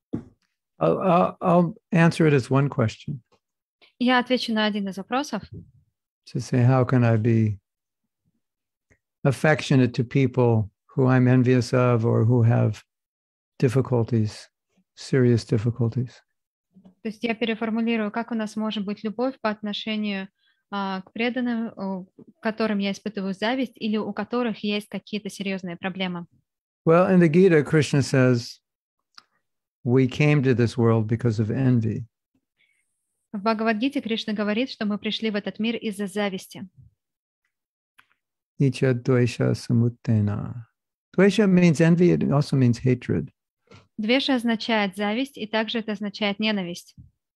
I'll answer it as one question. Я отвечу на один из вопросов. To say, how can I be affectionate to people who I'm envious of or who have difficulties, serious difficulties? То есть я переформулирую, как у нас может быть любовь по отношению к преданным, которым я испытываю зависть, или у которых есть какие-то серьезные проблемы. Well, in the Gita, Krishna says, we came to this world because of envy. В Бхагавад-гите Кришна говорит, что мы пришли в этот мир из-за зависти. Icha dvesha samuttena. Dvesha means envy, it also means hatred. Двеша означает зависть, и также это означает ненависть.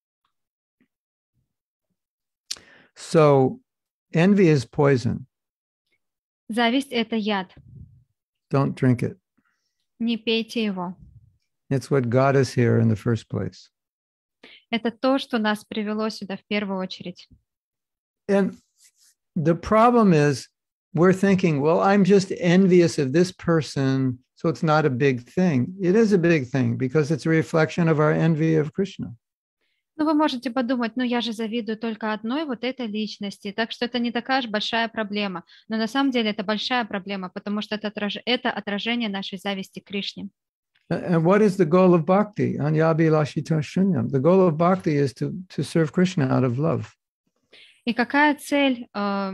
So, envy is poison. Зависть – это яд. Don't drink it. Не пейте его. It's what got us here in the first place. Это то, что нас привело сюда в первую очередь. And the problem is, we're thinking, well, I'm just envious of this person, so it's not a big thing. It is a big thing because it's a reflection of our envy of Krishna. Ну, вы можете подумать, ну, я же завидую только одной вот этой личности, так что это не такая же большая проблема. Но на самом деле это большая проблема, потому что это отражение нашей зависти к Кришне. And what is the goal of bhakti? Anyabhilashita shunyam. The goal of bhakti is to serve Krishna out of love. И какая цель,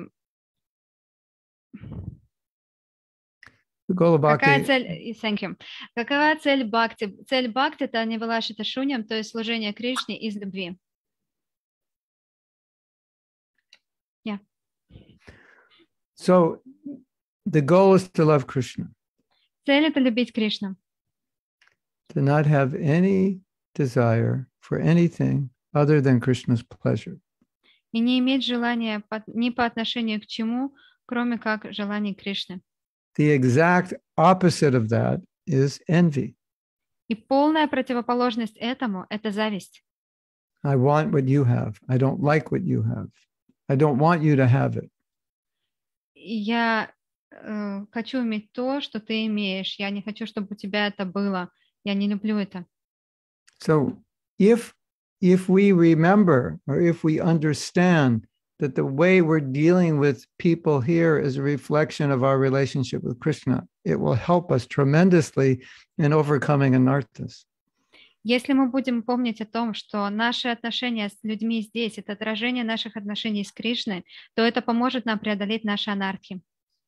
The goal of какая bhakti. цель, thank you. Какова цель бхакти? Цель бхакти — это анивилашита шуньям, то есть служение Кришне из любви. Yeah. So the goal is to love Krishna. Цель — это любить Кришну. To not have any desire for anything other than Krishna's pleasure. И не иметь желания ни по отношению к чему, кроме как желаний Кришны. The exact opposite of that is envy. И полная противоположность этому — это зависть. I want what you have. I don't like what you have. I don't want you to have it. Я хочу иметь то, что ты имеешь. Я не хочу, чтобы у тебя это было. Я не люблю это. So if we remember, or if we understand that the way we're dealing with people here is a reflection of our relationship with Krishna, it will help us tremendously in overcoming anarthas. Если мы будем помнить о том, что наши отношения с людьми здесь — это отражение наших отношений с Кришной, то это поможет нам преодолеть наши анархи.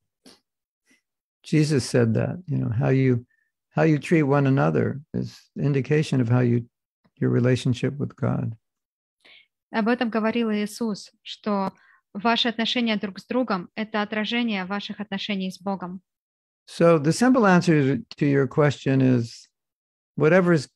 Jesus said that, how you treat one another is indication of how your relationship with God. Об этом говорил Иисус, что ваши отношения друг с другом — это отражение ваших отношений с Богом. So the simple answer to your question is whatever is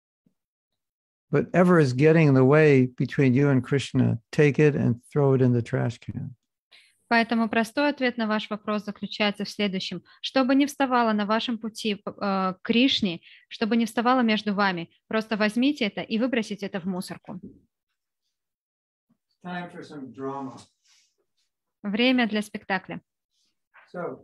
getting in the way between you and Krishna, take it and throw it in the trash can. Поэтому простой ответ на ваш вопрос заключается в следующем. Что бы ни вставало на вашем пути к Кришне, что бы ни вставало между вами, просто возьмите это и выбросите это в мусорку. Time for some drama. Время для спектакля. So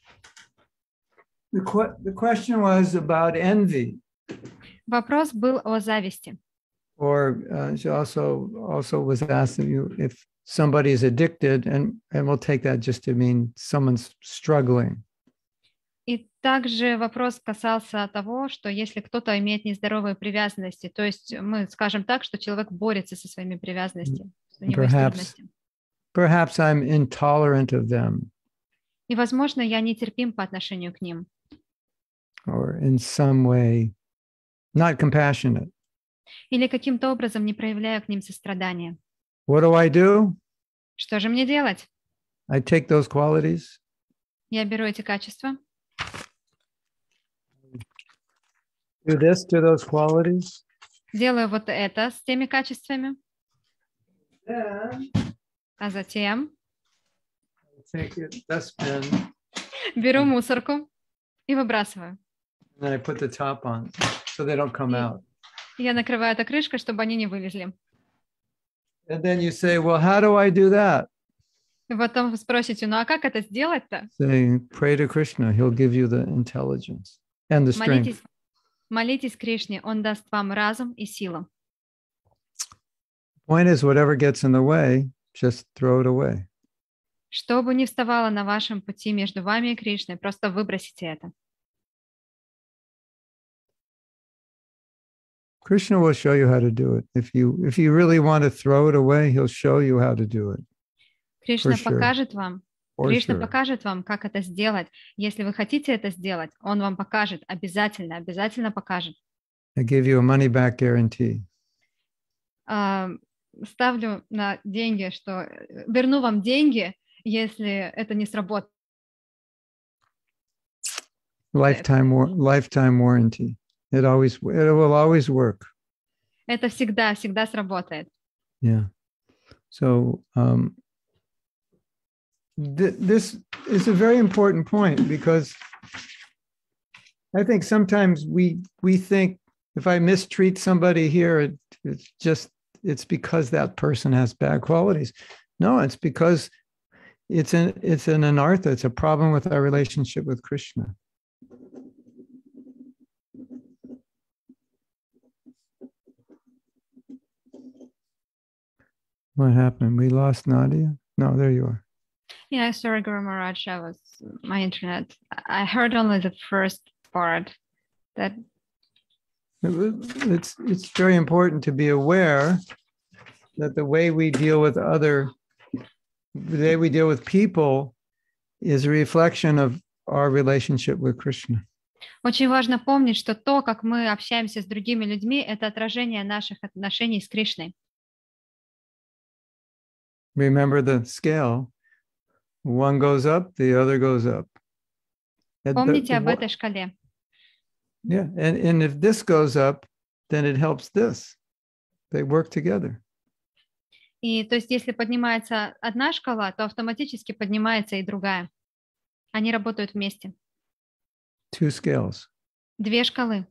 the question was about envy. Вопрос был о зависти. Or she also was asking you if somebody is addicted, and we'll take that just to mean someone's struggling. И также вопрос касался того, что если кто-то имеет нездоровые привязанности, то есть мы скажем так, что человек борется со своими привязанностями, у него есть трудности. Perhaps I'm intolerant of them. И, возможно, я нетерпим по отношению к ним. Or in some way not compassionate. Или каким-то образом не проявляю к ним сострадания. What do I do? Что же мне делать? I take those qualities. Я беру эти качества. Do this to those qualities. Делаю вот это с теми качествами. Then А затем take it, dustbin, беру мусорку и выбрасываю. and I put the top on so they don't come out. Я накрываю это крышкой, чтобы они не вылезли. And then you say, well, how do I do that? И потом вы спросите, ну а как это сделать-то? Say, pray to Krishna. He'll give you the intelligence and the strength. Молитесь Кришне, Он даст вам разум и силу. Point is, whatever gets in the way, just throw it away. Что бы ни вставало на вашем пути между вами и Кришной, просто выбросите это. Krishna will show you how to do it. If you really want to throw it away, he'll show you how to do it. Кришна покажет вам. Кришна покажет вам, как это сделать. Если вы хотите это сделать, Он вам покажет. Обязательно покажет. I give you a money back guarantee. Ставлю на деньги, что верну вам деньги, если это не сработает. Lifetime warranty. It will always work. Это всегда сработает. Yeah. So this is a very important point, because I think sometimes we think if I mistreat somebody here, it's because that person has bad qualities. No, it's because it's an anartha. It's a problem with our relationship with Krishna. What happened? We lost Nadia? No, there you are. Yeah, sorry, Guru Maharaj, my internet. I heard only the first part that It's very important to be aware that the way we deal with people is a reflection of our relationship with Krishna. Очень важно помнить, что то, как мы общаемся с другими людьми, это отражение наших отношений с Кришной. Remember the scale. One goes up, the other goes up. Помните об этой шкале. Yeah, and if this goes up, then it helps this. They work together. И то есть, если поднимается одна шкала, то автоматически поднимается и другая. Они работают вместе. Two scales. Две шкалы.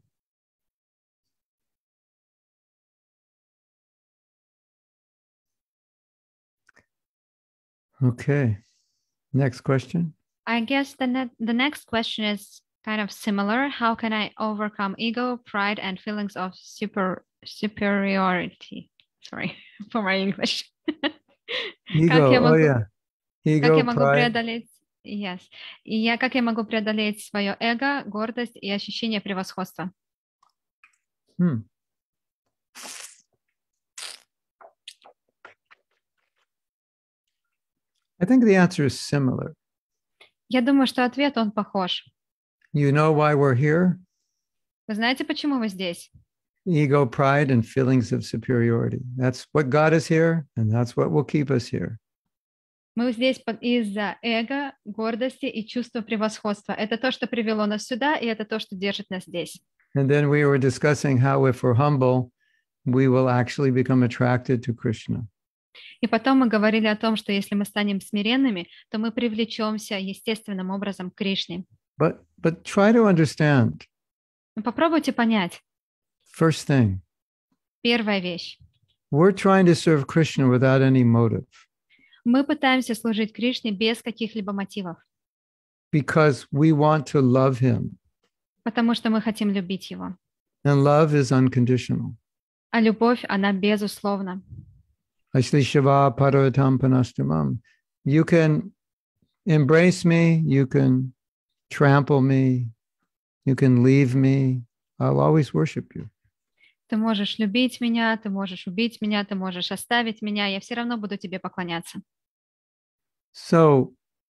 Okay. Next question. I guess the next question is kind of similar. How can I overcome ego, pride, and feelings of superiority? Sorry for my English. Ego, Как Ego, я могу pride. преодолеть? Yes. Как я могу преодолеть свое эго, гордость и ощущение превосходства? I think the answer is similar. Я думаю, что ответ, он похож. You know why we're here? Вы знаете, почему вы здесь? Ego, pride, and feelings of superiority. That's what got us here, and that's what will keep us here. Мы здесь из-за эго, гордости и чувства превосходства. Это то, что привело нас сюда, и это то, что держит нас здесь. And then we were discussing how if we're humble, we will actually become attracted to Krishna. И потом мы говорили о том, что если мы станем смиренными, то мы привлечемся естественным образом к Кришне. But try to understand. Но попробуйте понять. First thing. Первая вещь. We're trying to serve Krishna without any motive. Мы пытаемся служить Кришне без каких-либо мотивов. Because we want to love him. Потому что мы хотим любить его. And love is unconditional. А любовь, она безусловна. Ashlishava paravatam panastamam. You can embrace me, you can trample me, you can leave me. I'll always worship you. Ты можешь любить меня, ты можешь убить меня, ты можешь оставить меня, я все равно буду тебе поклоняться. So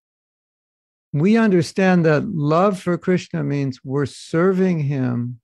we understand that love for Krishna means we're serving him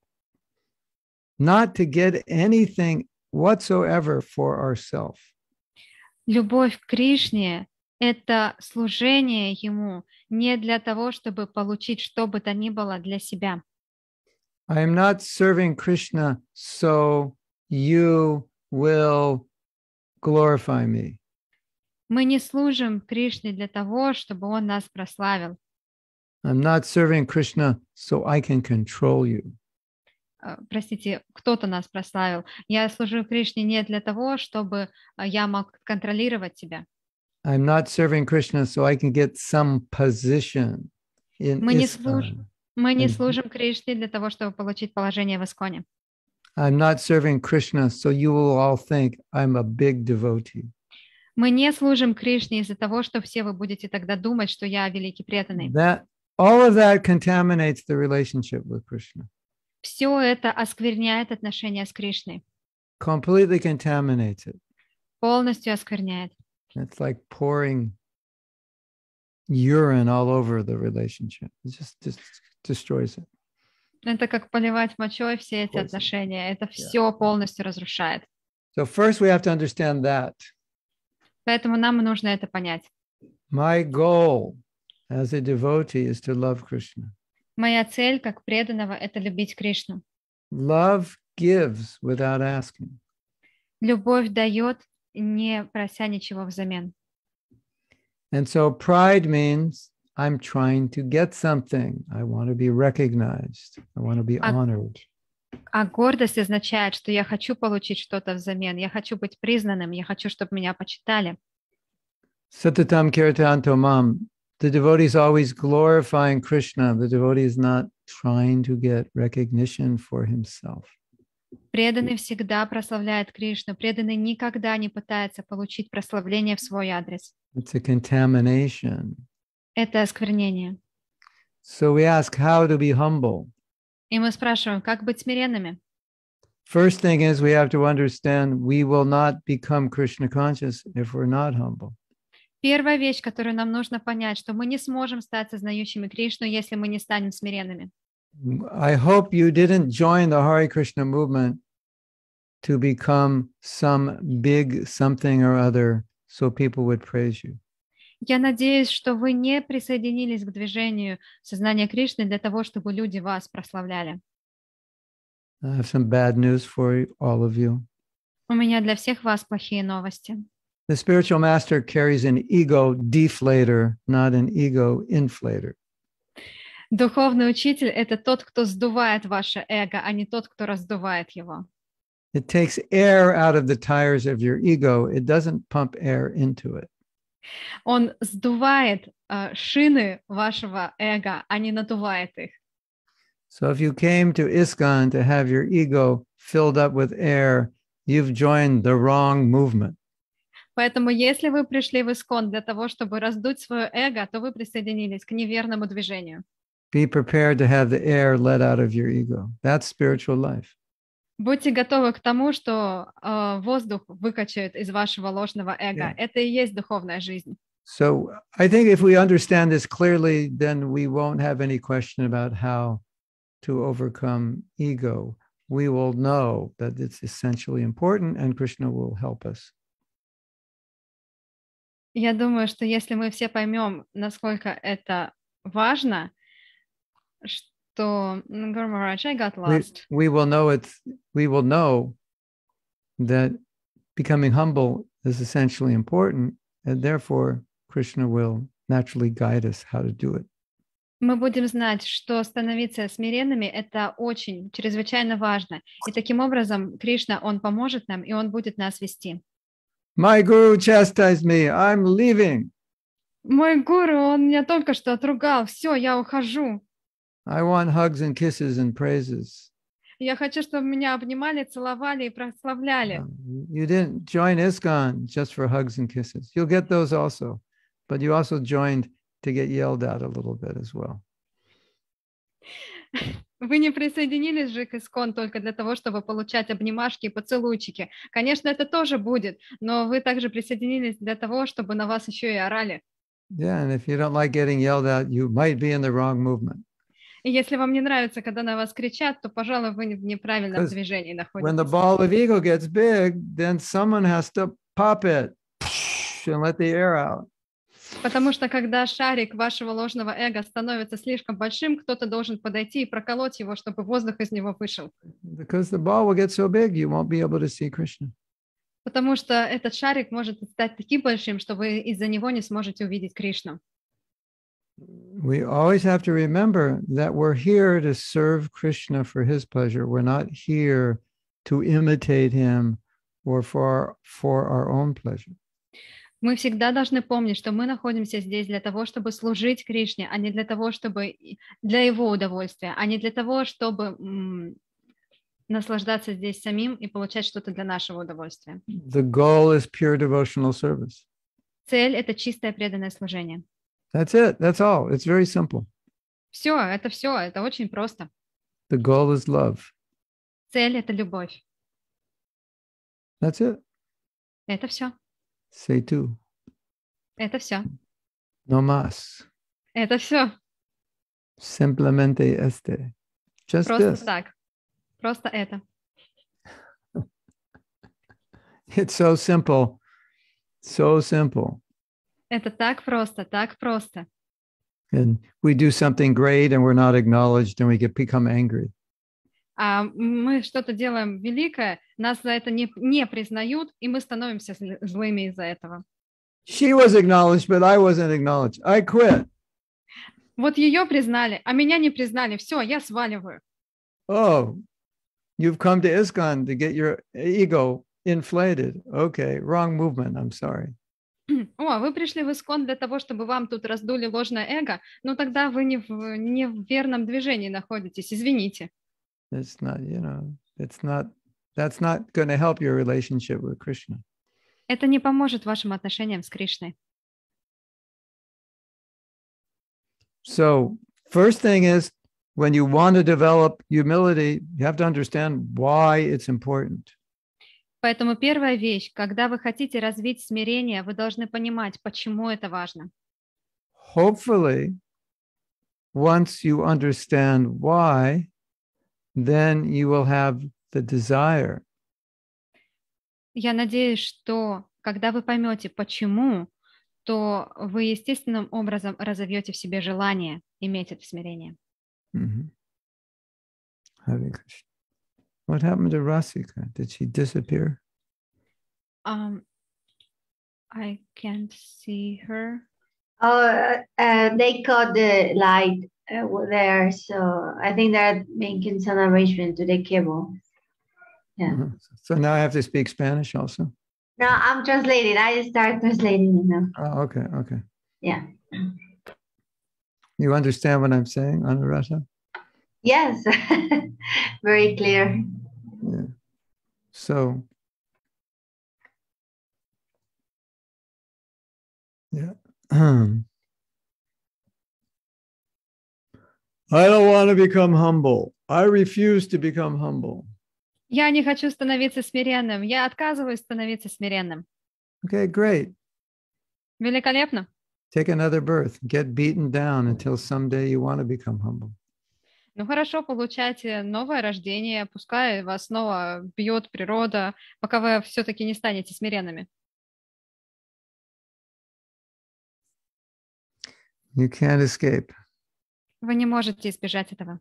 not to get anything whatsoever for ourselves. Любовь к Кришне – это служение ему не для того, чтобы получить что бы то ни было для себя. I am not serving Krishna so you will glorify me. Мы не служим Кришне для того, чтобы он нас прославил. I'm not serving Krishna so I can control you. Простите, кто-то нас прославил. Я служу Кришне не для того, чтобы я мог контролировать тебя. I'm not serving Krishna so I can get some position in ISKCON. Мы не служим Кришне для того, чтобы получить положение в Исконе. I'm not serving Krishna so you will all think I'm a big devotee. Мы не служим Кришне из-за того, что все вы будете тогда думать, что я великий преданный. All of that contaminates the relationship with Krishna. Все это оскверняет отношения с Кришной. Completely contaminates it. Полностью оскверняет. It's like pouring urine all over the relationship. It just destroys it. Это как поливать мочой все эти отношения. Это все полностью разрушает. So first we have to understand that. Поэтому нам нужно это понять. My goal as a devotee is to love Krishna. Моя цель как преданного – это любить Кришну. Love gives without asking. Любовь дает, не прося ничего взамен. And so pride means I'm trying to get something. I want to be recognized. I want to be honored. А гордость означает, что я хочу получить что-то взамен. Я хочу быть признанным. Я хочу, чтобы меня почитали. Satatam kirtanto mam. The devotee is always glorifying Krishna. The devotee is not trying to get recognition for himself. Преданный всегда прославляет Кришну. Преданный никогда не пытается получить прославление в свой адрес. It's a contamination. Это осквернение. So we ask how to be humble. И мы спрашиваем, как быть смиренными? first thing is we have to understand we will not become Krishna conscious if we're not humble. Первая вещь, которую нам нужно понять, что мы не сможем стать сознающими Кришну, если мы не станем смиренными. I hope you didn't join the Hare Krishna movement to become some big something or other so people would praise you. Я надеюсь, что вы не присоединились к движению сознания Кришны для того, чтобы люди вас прославляли. I have some bad news for all of you. У меня для всех вас плохие новости. The spiritual master carries an ego deflator, not an ego inflator. Духовный учитель — это тот, кто сдувает ваше эго, а не тот, кто раздувает его. It takes air out of the tires of your ego. It doesn't pump air into it. Он сдувает шины вашего эго, а не надувает их. So if you came to ISKCON to have your ego filled up with air, you've joined the wrong movement. Поэтому если вы пришли в ИСККОН для того, чтобы раздуть свое эго, то вы присоединились к неверному движению. Be prepared to have the air let out of your ego. That's spiritual life. Будьте готовы к тому, что воздух выкачают из вашего ложного эго. Yeah. Это и есть духовная жизнь. So I think if we understand this clearly, then we won't have any question about how to overcome ego. We will know that it's essentially important and Krishna will help us. Я думаю, что если мы все поймем, насколько это важно, что... Guru Maharaj, I got lost. We will know that becoming humble is essentially important, and therefore Krishna will naturally guide us how to do it. Мы будем знать, что становиться смиренными — это очень, чрезвычайно важно. И таким образом Кришна, Он поможет нам, и Он будет нас вести. My guru chastised me. I'm leaving. Мой гуру, он меня только что отругал. Все, я ухожу. I want hugs and kisses and praises. Я хочу, чтобы меня обнимали, целовали и прославляли. You didn't join ISKCON just for hugs and kisses. You'll get those also, but you also joined to get yelled at a little bit as well. Вы не присоединились же к ИСККОН только для того, чтобы получать обнимашки и поцелуйчики. Конечно, это тоже будет, но вы также присоединились для того, чтобы на вас еще и орали. Yeah, and if you don't like getting yelled at, you might be in the wrong movement. И если вам не нравится, когда на вас кричат, то, пожалуй, вы в неправильном движении When the находитесь. ball of ego gets big, then someone has to pop it and let the air out. Потому что когда шарик вашего ложного эго становится слишком большим, кто-то должен подойти и проколоть его, чтобы воздух из него вышел. Because the ball will get so big, you won't be able to see Krishna. Потому что этот шарик может стать таким большим, что вы из-за него не сможете увидеть Кришну. We always have to remember that we're here to serve Krishna for his pleasure. We're not here to imitate him or for our own pleasure. Мы всегда должны помнить, что мы находимся здесь для того, чтобы служить Кришне, а не для того, чтобы для его удовольствия, а не для того, чтобы наслаждаться здесь самим и получать что-то для нашего удовольствия. The goal is pure devotional service. Цель — это чистое преданное служение. That's it. That's all. It's very simple. Все, это очень просто. The goal is love. Цель — это любовь. That's it. Это все. Say tu. Это все. No más. Это все. Simplemente este. Just Просто this. так. Просто это. It's so simple. So simple. Это так просто, так просто. And we do something great and we're not acknowledged and we become angry. А мы что-то делаем великое, нас за это не признают, и мы становимся злыми из-за этого. She was acknowledged, but I wasn't acknowledged. I quit. Вот ее признали, а меня не признали. Все, я сваливаю. Oh, you've come to ISKCON to get your ego inflated. Okay, wrong movement. I'm sorry. О, вы пришли в ИСККОН для того, чтобы вам тут раздули ложное эго, ну тогда вы не в верном движении находитесь, извините. It's not, that's not going to help your relationship with Krishna. Это не поможет вашим отношениям с Кришной. So, first thing is when you want to develop humility, you have to understand why it's important. Поэтому первая вещь, когда вы хотите развить смирение, вы должны понимать, почему это важно. Hopefully, once you understand why, then you will have the desire. Я надеюсь, что когда вы поймете, почему, то вы естественным образом разовьете в себе желание иметь это смирение. Mm-hmm. Hare Krishna. What happened to Rasika? Did she disappear? I can't see her. They got the light there, so I think they're making some arrangement to the cable. Yeah. Uh-huh. So now I have to speak Spanish also? No, I'm translating. I start translating now. Oh, okay, okay. Yeah. You understand what I'm saying, Anuradha? Yes, very clear. Yeah. So, yeah. I don't want to become humble. I refuse to become humble. Я не хочу становиться смиренным. Я отказываюсь становиться смиренным. Okay, great. Великолепно. Take another birth. Get beaten down until someday you want to become humble. Ну хорошо, получайте новое рождение, пускай вас снова бьет природа, пока вы все-таки не станете смиренными. You can't escape. Вы не можете избежать этого.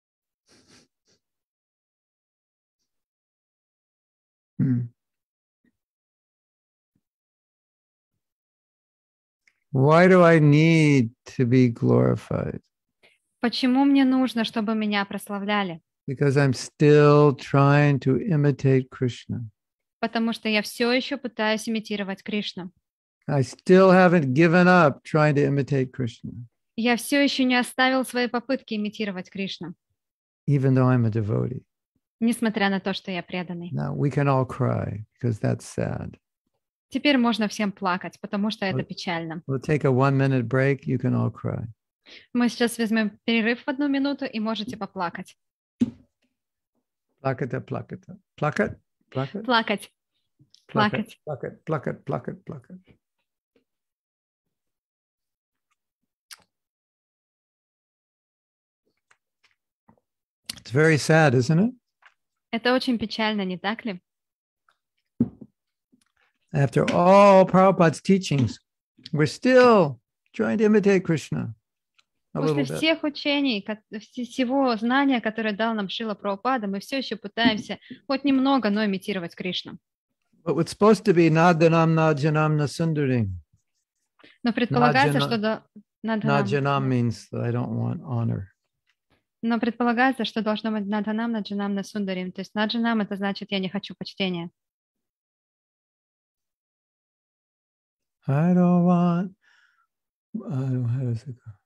Why do I need to be glorified? Почему мне нужно, чтобы меня прославляли? Because I'm still trying to imitate Krishna. Потому что я все еще пытаюсь имитировать Кришну. I still haven't given up trying to imitate Krishna. Я все еще не оставил свои попытки имитировать Кришну. Even though I'm a devotee. Несмотря на то, что я преданный. Now we can all cry because that's sad. Теперь можно всем плакать, потому что это печально. We'll take a 1-minute break. You can all cry. Мы сейчас возьмем перерыв в 1 минуту и можете поплакать. Plakata, plakata. Plakat, plakat. Плакать. Плакать. Plakat, plakat, plakat, plakat. It's very sad, isn't it? Это очень печально, не так ли? After all Prabhupada's teachings, we're still trying to imitate Krishna. После всех учений, всего знания, которое дал нам Шрила Прабхупада, мы все еще пытаемся хоть немного, но имитировать Кришну. But what's supposed to be Nadanam Najanam Nasundari. Но предполагается, что Najanam means that I don't want honor. Но предполагается, что должно быть Наданам Наджанам Насундарим. То есть Наджанам это значит я не хочу почтения. I don't want. How does it go?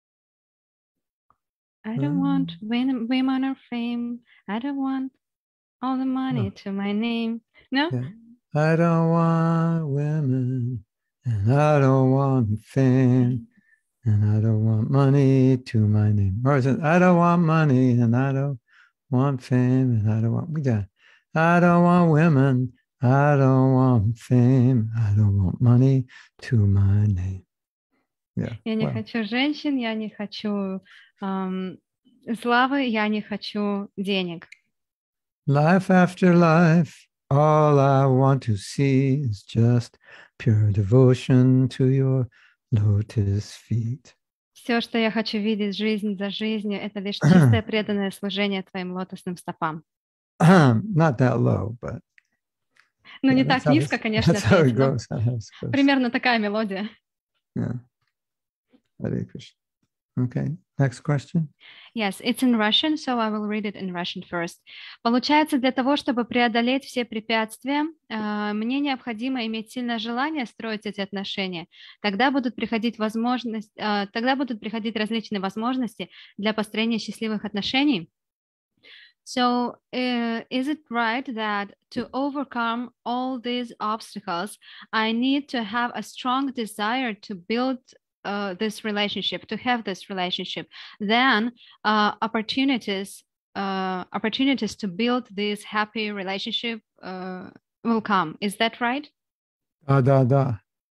I don't want women or fame. I don't want all the money to my name. No? Yeah. I don't want women, and I don't want fame, and I don't want money to my name. Or is it, I don't want money, and I don't want fame, and I don't want. Yeah. I don't want women. I don't want fame. I don't want money to my name. Yeah. Я не хочу женщин, я не хочу славы, я не хочу денег. Life after life, all I want to see is just pure devotion to your lotus feet. Все, что я хочу видеть жизнь за жизнью, это лишь чистое преданное служение твоим лотосным стопам. Not that low, but Ну, не так низко, конечно, примерно такая мелодия. Yeah. Hare Krishna. Okay, next question. Yes, it's in Russian, so I will read it in Russian first. Получается, для того, чтобы преодолеть все препятствия, мне необходимо иметь сильное желание строить эти отношения. Тогда будут приходить различные возможности для построения счастливых отношений. So, is it right that to overcome all these obstacles, I need to have a strong desire to build this relationship, to have this relationship, then opportunities to build this happy relationship will come. Is that right? Da.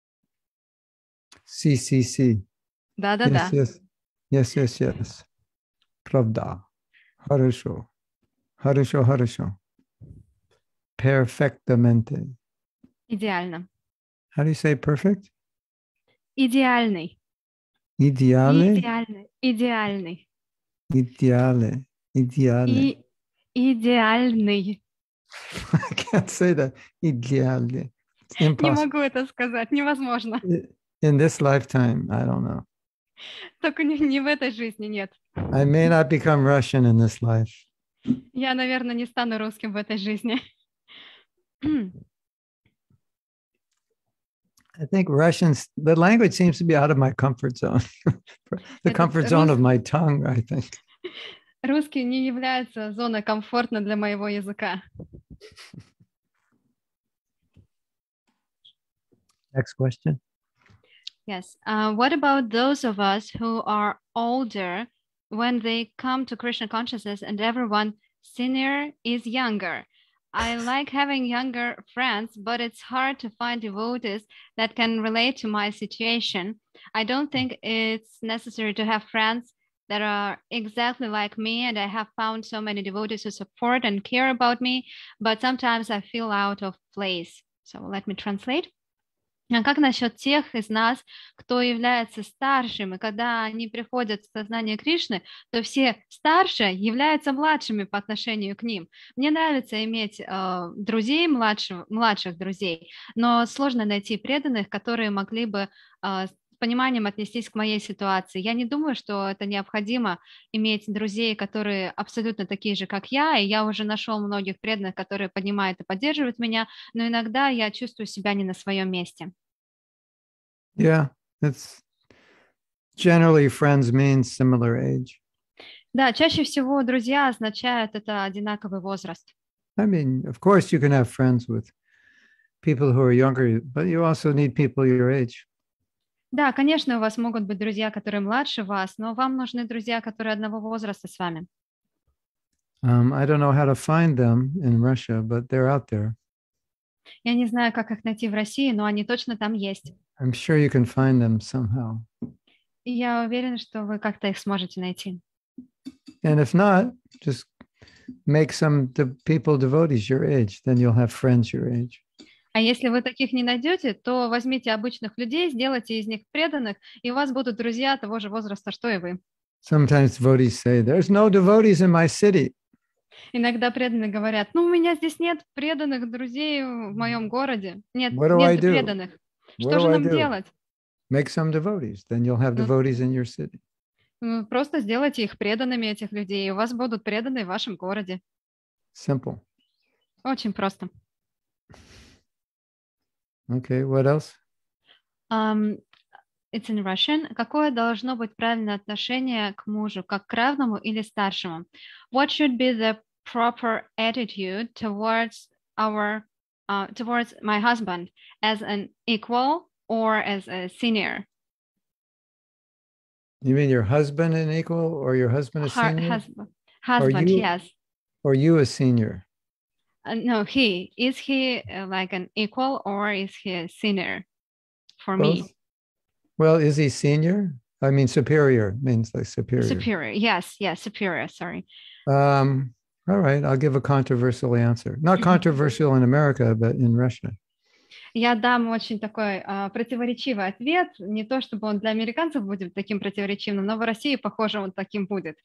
C. Да. Yes. Pravda. Хорошо. Perfectamente. Идеально. How do you say perfect? Идеальный. Ideale? Идеальный. Ideale. Идеальный. I can't say that. Ideale. It's Не impossible. могу это сказать, невозможно. In this lifetime, I don't know. Только не в этой жизни, нет. I may not become Russian in this life. Я, наверное, не стану русским в этой жизни. I think Russians, the language seems to be out of my comfort zone. The comfort zone of my tongue, I think. Русский не является зоной комфортной для моего языка. Next question. Yes. What about those of us who are older when they come to Krishna consciousness and everyone senior is younger? I like having younger friends, but it's hard to find devotees that can relate to my situation. I don't think it's necessary to have friends that are exactly like me, and I have found so many devotees who support and care about me, but sometimes I feel out of place. So let me translate. А как насчет тех из нас, кто является старшим, и когда они приходят в сознание Кришны, то все старшие являются младшими по отношению к ним. Мне нравится иметь друзей, младших друзей, но сложно найти преданных, которые могли бы с пониманием отнестись к моей ситуации. Я не думаю, что это необходимо иметь друзей, которые абсолютно такие же, как я, и я уже нашел многих преданных, которые понимают и поддерживают меня, но иногда я чувствую себя не на своем месте. Yeah, it's generally friends means similar age. Да, чаще всего друзья означают это одинаковый возраст. I mean, of course, you can have friends with people who are younger, but you also need people your age. Да, конечно, у вас могут быть друзья, которые младше вас, но вам нужны друзья, которые одного возраста с вами. I don't know how to find them in Russia, but they're out there. Я не знаю, как их найти в России, но они точно там есть. I'm sure you can find them somehow. И я уверена, что вы как-то их сможете найти. And if not, just make some people devotees your age, then you'll have friends your age. А если вы таких не найдете, то возьмите обычных людей, сделайте из них преданных, и у вас будут друзья того же возраста, что и вы. Sometimes devotees say, there's no devotees in my city. Иногда преданные говорят, ну, у меня здесь нет преданных друзей в моем городе. Нет преданных. Что же нам делать? Make some devotees, then you'll have devotees in your city. Просто сделайте их преданными, этих людей, и у вас будут преданные в вашем городе. Simple. Очень просто. Okay, what else? It's in Russian. Какое должно быть правильное отношение к мужу, как к равному или старшему? What should be the proper attitude towards towards my husband, as an equal or as a senior? You mean your husband an equal, or your husband a senior? Husband, yes. Or you a senior? No, he. Is he like an equal, or is he a senior for Both? me? Well, is he senior? I mean, superior means like superior. Superior, yes, superior, sorry. All right, I'll give a controversial answer. Not controversial in America, but in Russia. Я дам очень такой противоречивый ответ. Не то, чтобы он для американцев будет таким противоречивым, но в России, похоже, он таким будет.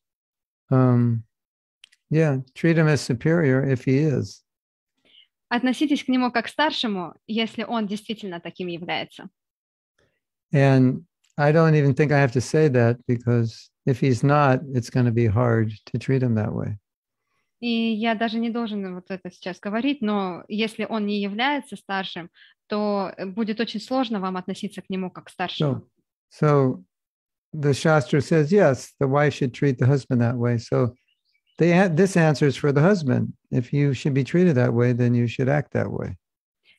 Yeah, treat him as superior if he is. Относитесь к нему как к старшему, если он действительно таким является. And I don't even think I have to say that, because if he's not, it's going to be hard to treat him that way. И я даже не должен вот это сейчас говорить, но если он не является старшим, то будет очень сложно вам относиться к нему как к старшему. So the Shastra says, yes, the wife should treat the husband that way. So this answer is for the husband. If you should be treated that way, then you should act that way.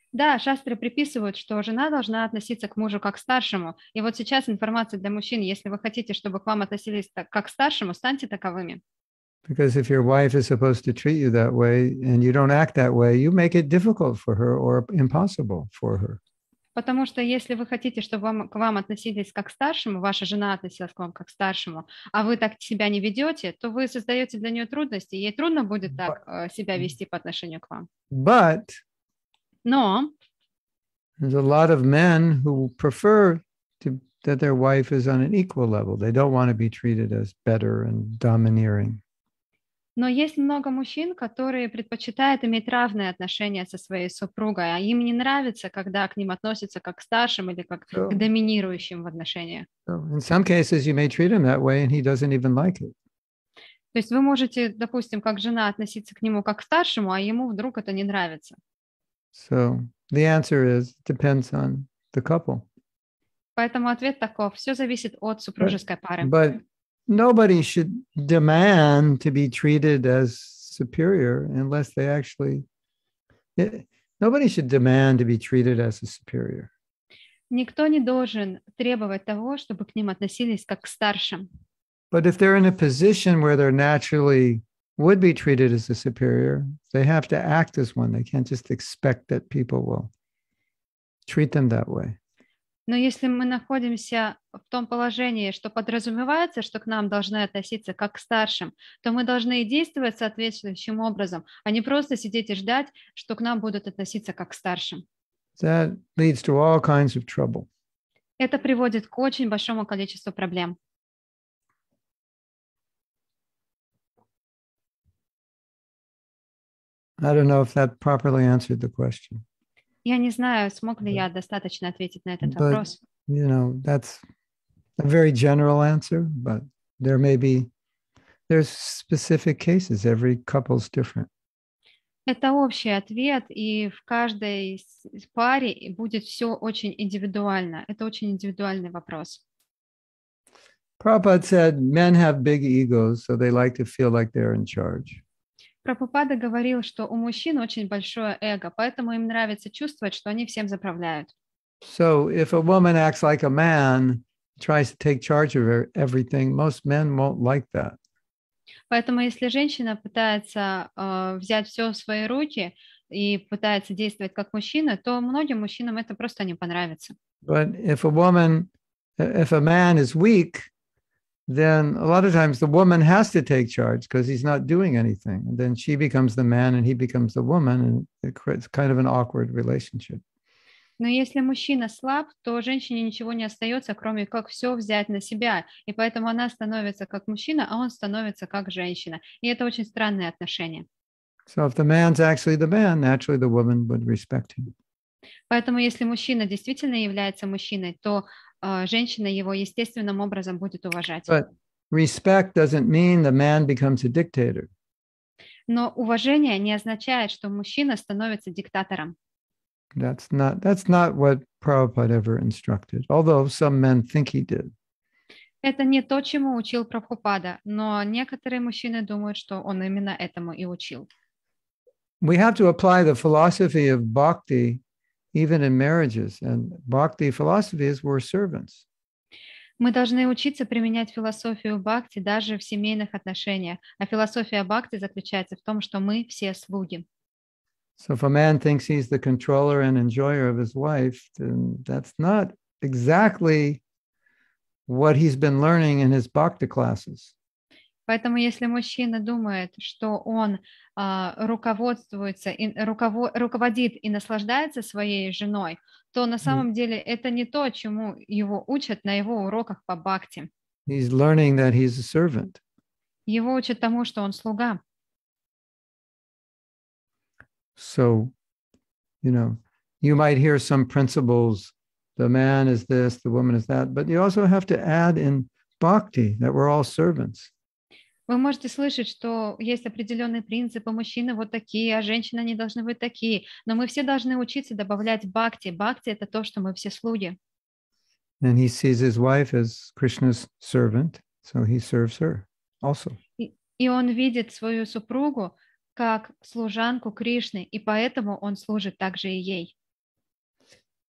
Да, шастры приписывают, что жена должна относиться к мужу как к старшему. И вот сейчас информация для мужчин. Если вы хотите, чтобы к вам относились как к старшему, станьте таковыми. Because if your wife is supposed to treat you that way and you don't act that way, you make it difficult for her or impossible for her. Потому что если вы хотите, чтобы к вам относились как к старшему, ваша жена относилась к вам как к старшему, а вы так себя не ведете, то вы создаете для нее трудности, и ей трудно будет так себя вести по отношению к вам. But Но there's a lot of men who prefer that their wife is on an equal level. They don't want to be treated as better and domineering. Но есть много мужчин, которые предпочитают иметь равные отношения со своей супругой, а им не нравится, когда к ним относятся как к старшим или как к доминирующим в отношениях. So in some cases, you may treat him that way and he doesn't even like it. То есть вы можете, допустим, как жена относиться к нему как к старшему, а ему вдруг это не нравится. So the answer is, it depends on the couple. Поэтому ответ таков: все зависит от супружеской пары. But nobody should demand to be treated as superior unless they actually, nobody should demand to be treated as a superior. Никто не должен требовать того, чтобы к ним относились как к старшим. But if they're in a position where they're naturally would be treated as a superior, they have to act as one. They can't just expect that people will treat them that way. Но если мы находимся в том положении, что подразумевается, что к нам должны относиться как к старшим, то мы должны и действовать соответствующим образом, а не просто сидеть и ждать, что к нам будут относиться как к старшим. That leads to all kinds of trouble. Это приводит к очень большому количеству проблем. I don't know if that properly answered the question. Я не знаю, смог ли я достаточно ответить на этот But, вопрос. you know, that's a very general answer, but there's specific cases. Every couple's different. Это общий ответ, и в каждой паре будет все очень индивидуально. Это очень индивидуальный вопрос. Prabhupada said men have big egos, so they like to feel like they're in charge. Прабхупада говорил, что у мужчин очень большое эго, поэтому им нравится чувствовать, что они всем заправляют. So if a woman acts like a man, tries to take charge of everything, most men won't like that. Поэтому если женщина пытается взять все в свои руки и пытается действовать как мужчина, то многим мужчинам это просто не понравится. But if a man is weak, then a lot of times the woman has to take charge because he's not doing anything. And then she becomes the man and he becomes the woman, and it creates kind of an awkward relationship. Но если мужчина слаб, то женщине ничего не остается, кроме как все взять на себя. И поэтому она становится как мужчина, а он становится как женщина. И это очень странные отношения. So if the man's actually the man, naturally the woman would respect him. Поэтому если мужчина действительно является мужчиной, то женщина его естественным образом будет уважать. But respect doesn't mean the man becomes a dictator. Но уважение не означает, что мужчина становится диктатором. That's not what Prabhupada ever instructed, although some men think he did. Это не то, чему учил Прабхупада, но некоторые мужчины думают, что он именно этому и учил. We have to apply the philosophy of bhakti even in marriages, and bhakti philosophy is we're servants. Мы должны учиться применять философию бхакти даже в семейных отношениях, а философия бхакти заключается в том, что мы все слуги. So if a man thinks he's the controller and enjoyer of his wife, then that's not exactly what he's been learning in his bhakti classes. Поэтому если мужчина думает, что он руководствуется, руководит и наслаждается своей женой, то на самом деле это не то, чему его учат на его уроках по бхакти. He's learning that he's a servant. Его учат тому, что он слуга. So, you might hear some principles, the man is this, the woman is that, but you also have to add in bhakti that we're all servants. Вы можете слышать, что есть определенные принципы, мужчины вот такие, а женщины не должны быть такие. Но мы все должны учиться добавлять бхакти. Бхакти — это то, что мы все слуги. And he sees his wife as Krishna's servant, so he serves her also. И он видит свою супругу как служанку Кришны, и поэтому он служит также и ей.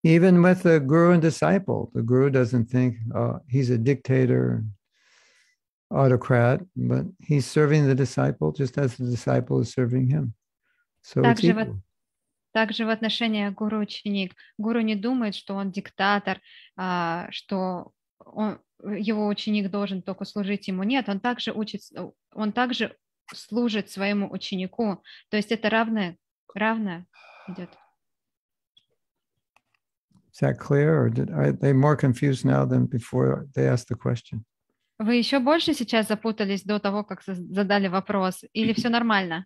Even with the guru and disciple, the guru doesn't think, oh, he's a dictator, autocrat, but he's serving the disciple just as the disciple is serving him. So it's Также equal. Также в отношениях гуру-ученик. Гуру не думает, что он диктатор, что его ученик должен только служить ему. Нет, он также служит своему ученику. То есть это равное идет. Is that clear, or are they more confused now than before they asked the question? Вы еще больше сейчас запутались до того, как задали вопрос, или все нормально?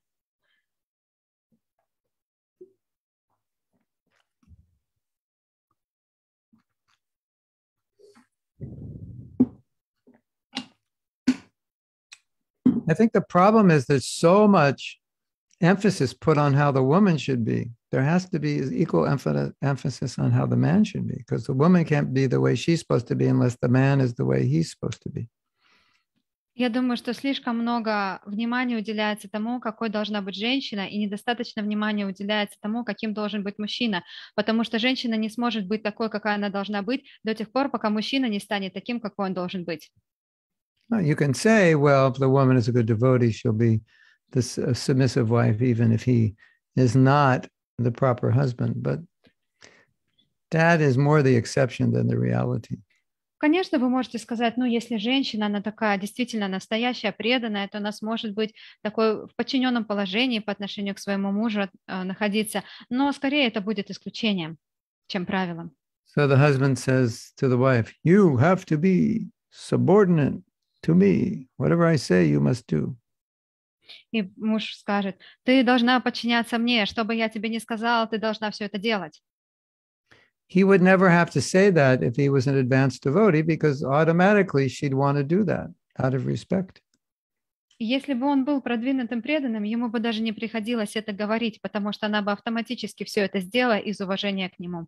I think the problem is there's so much emphasis put on how the woman should be. There has to be equal emphasis on how the man should be, because the woman can't be the way she's supposed to be unless the man is the way he's supposed to be. Я думаю, что слишком много внимания уделяется тому, какой должна быть женщина, и недостаточно внимания уделяется тому, каким должен быть мужчина, потому что женщина не сможет быть такой, какая она должна быть, до тех пор, пока мужчина не станет таким, какой он должен быть. You can say, well, if the woman is a good devotee, she'll be this submissive wife, even if he is not the proper husband. But that is more the exception than the reality. Конечно, вы можете сказать, ну, если женщина, она такая действительно настоящая, преданная, то она сможет быть такой в подчиненном положении по отношению к своему мужу находиться, но скорее это будет исключением, чем правилом. So the husband says to the wife, you have to be subordinate to me. Whatever I say, you must do. И муж скажет, ты должна подчиняться мне, что бы я тебе ни сказала, ты должна все это делать. He would never have to say that if he was an advanced devotee, because automatically she'd want to do that out of respect. Если бы он был продвинутым преданным, ему бы даже не приходилось это говорить, потому что она бы автоматически все это сделала из уважения к нему.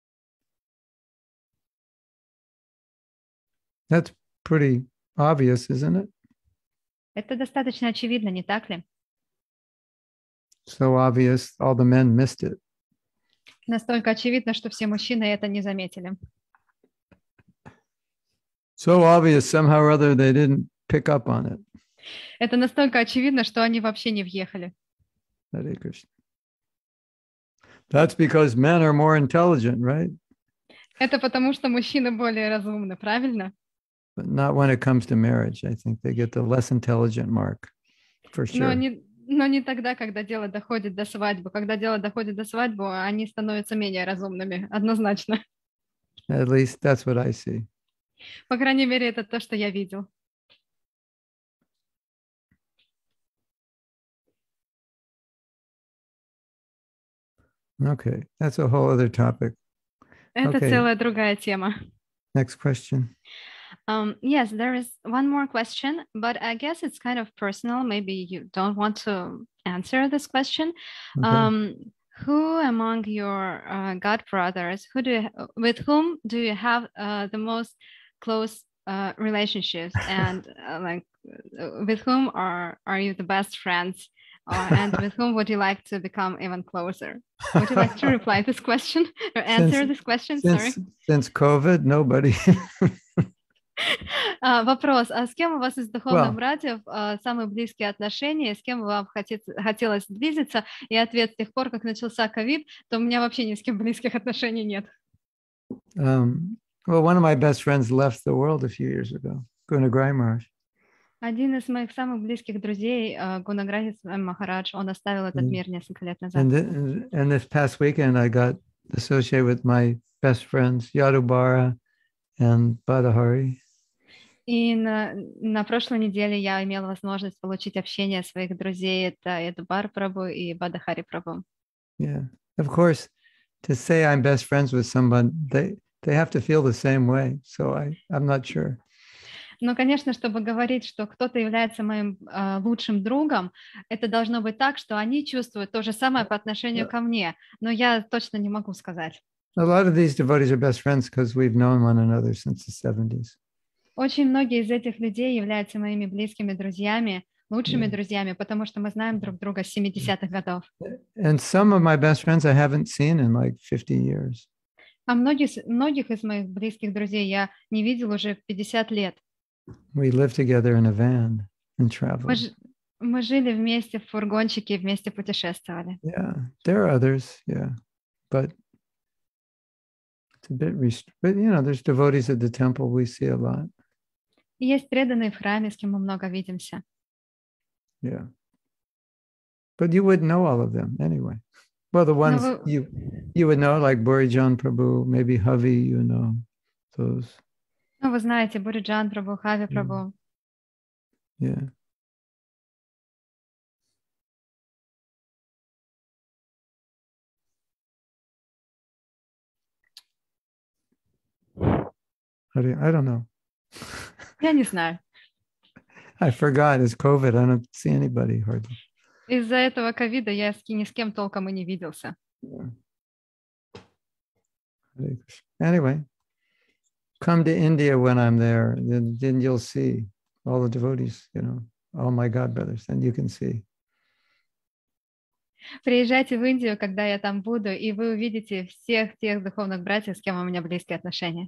That's pretty obvious, isn't it? Это достаточно очевидно, не так ли? So obvious, all the men missed it. Настолько очевидно, что все мужчины это не заметили. So obvious, somehow or other, they didn't pick up on it. Это настолько очевидно, что они вообще не въехали. Hare Krishna. That's because men are more intelligent, right? Это потому, что мужчины более разумны, правильно? But not when it comes to marriage. I think they get the less intelligent mark, for sure. Но не тогда, когда дело доходит до свадьбы. Когда дело доходит до свадьбы, они становятся менее разумными, однозначно. At least that's what I see. По крайней мере, это то, что я видел. Okay, that's a whole other topic. Это Okay. целая другая тема. Next question. Yes, there is one more question, but I guess it's kind of personal. Maybe you don't want to answer this question. Okay. Who among your godbrothers, with whom do you have the most close relationships, and with whom are you the best friends, and with whom would you like to become even closer? Would you like to reply this question or answer this question? Sorry. Since COVID, nobody. Вопрос, а с кем у вас из духовных братьев самые близкие отношения, с кем вам хотелось сблизиться? И ответ, с тех пор, как начался ковид, то у меня вообще ни с кем близких отношений нет. Well, one of my best friends left the world a few years ago, Gunagrai Maharaj. Один из моих самых близких друзей, Гунаграhi Махарадж, он оставил этот мир несколько лет назад. And this past weekend, I got associated with my best friends, Yadubara and Badahari. И на прошлой неделе я имела возможность получить общение своих друзей, это Ядубар Прабhu и Бадахари Прабhu. Yeah, of course, to say I'm best friends with someone, they have to feel the same way. So I'm not sure. Но, конечно, чтобы говорить, что кто-то является моим лучшим другом, это должно быть так, что они чувствуют то же самое по отношению ко мне. Но я точно не могу сказать. A lot of these devotees are best friends because we've known one another since the 70s. Очень многие из этих людей являются моими близкими друзьями, лучшими друзьями, потому что мы знаем друг друга с 70-х годов. And some of my best friends I haven't seen in like 50 years. А многих из моих близких друзей я не видел уже 50 лет. We lived together in a van and Мы, traveled. ж- мы жили вместе в фургончике и вместе путешествовали. Yeah, there are others, yeah, but it's a bit but there's devotees at the temple we see a lot. И есть преданные в храме, с кем мы много видимся. Yeah. But you wouldn't know all of them anyway. Well, the Но ones вы, you would know, like Burijan Prabhu, maybe Havi, those. ну, вы знаете, Буриджан Прабhu, Хави Прабhu. Yeah. I don't know. Я не знаю. I forgot. It's COVID. I don't see anybody hardly. Из-за этого ковида я ни с кем толком и не виделся. Yeah. Anyway, come to India when I'm there. Then you'll see all the devotees, all my God brothers, and you can see. Приезжайте в Индию, когда я там буду, и вы увидите всех тех духовных братьев, с кем у меня близкие отношения.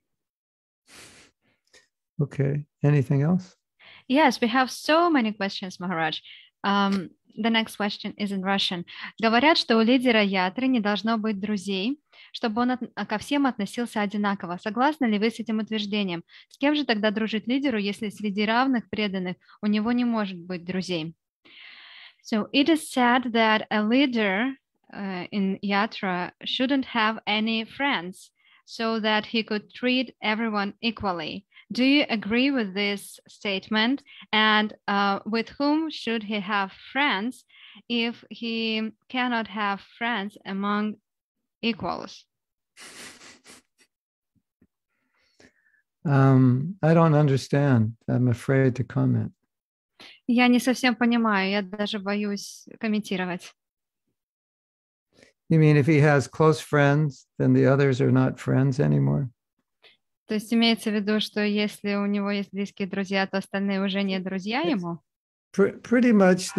Okay. Anything else? Yes, we have so many questions, Maharaj. The next question is in Russian. Говорят, что у лидера ятры не должно быть друзей, чтобы он ко всем относился одинаково. Согласны ли вы с этим утверждением? С кем же тогда дружить лидеру, если среди равных преданных у него не может быть друзей? So it is said that a leader in yatra shouldn't have any friends so that he could treat everyone equally. Do you agree with this statement? And with whom should he have friends if he cannot have friends among equals? I don't understand. I'm afraid to comment. Я не совсем понимаю, я даже боюсь комментировать. You mean if he has close friends, then the others are not friends anymore? То есть имеется в виду, что если у него есть близкие друзья, то остальные уже не друзья ему? Pretty much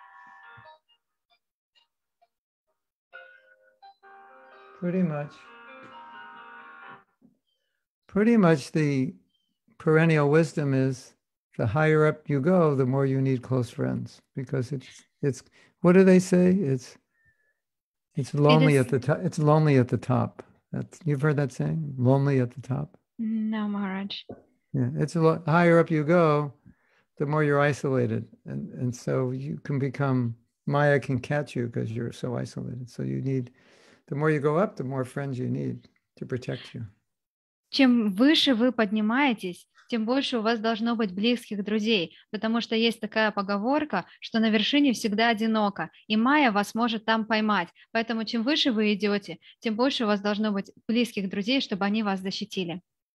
the perennial wisdom is the higher up you go, the more you need close friends, because it's what do they say? It's lonely at the top. It's lonely at the top. You've heard that saying? Lonely at the top. No, Maharaj. Yeah, it's higher up you go, the more you're isolated, and so you can become Maya can catch you because you're so isolated. So the more you go up, the more friends you need to protect you. Чем выше вы поднимаетесь, тем больше у вас должно быть близких друзей, потому что есть такая поговорка, что на вершине всегда одиноко, и Майя вас может там поймать. Поэтому чем выше вы идете, тем больше у вас должно быть близких друзей, чтобы они вас защитили.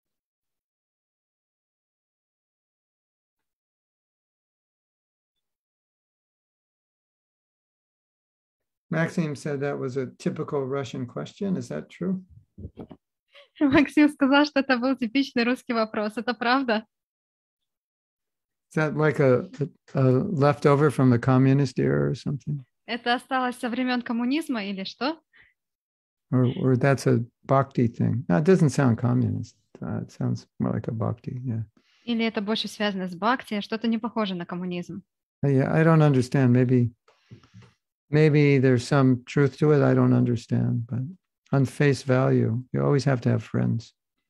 Maxim said that was a typical Russian question. Is that true? Максим сказал, что это был типичный русский вопрос. Это правда? Is that like a leftover from the communist era or something? Это осталось со времен коммунизма или что? Or that's a bhakti thing? No, it doesn't sound communist. It sounds more like a bhakti, yeah. Или это больше связано с бхакти, что-то не похоже на коммунизм? Yeah, I don't understand. Maybe there's some truth to it. I don't understand, but on face value, you always have to have friends.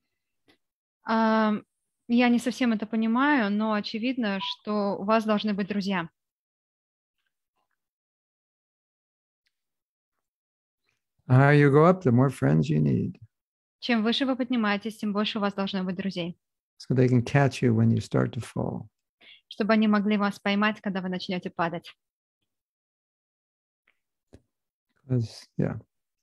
Я не совсем это понимаю, но очевидно, что у вас должны быть друзья. The higher you go up, the more friends you need. Чем выше вы поднимаетесь, тем больше у вас должно быть друзей. So they can catch you when you start to fall. Чтобы они могли вас поймать, когда вы начнете падать. Yeah.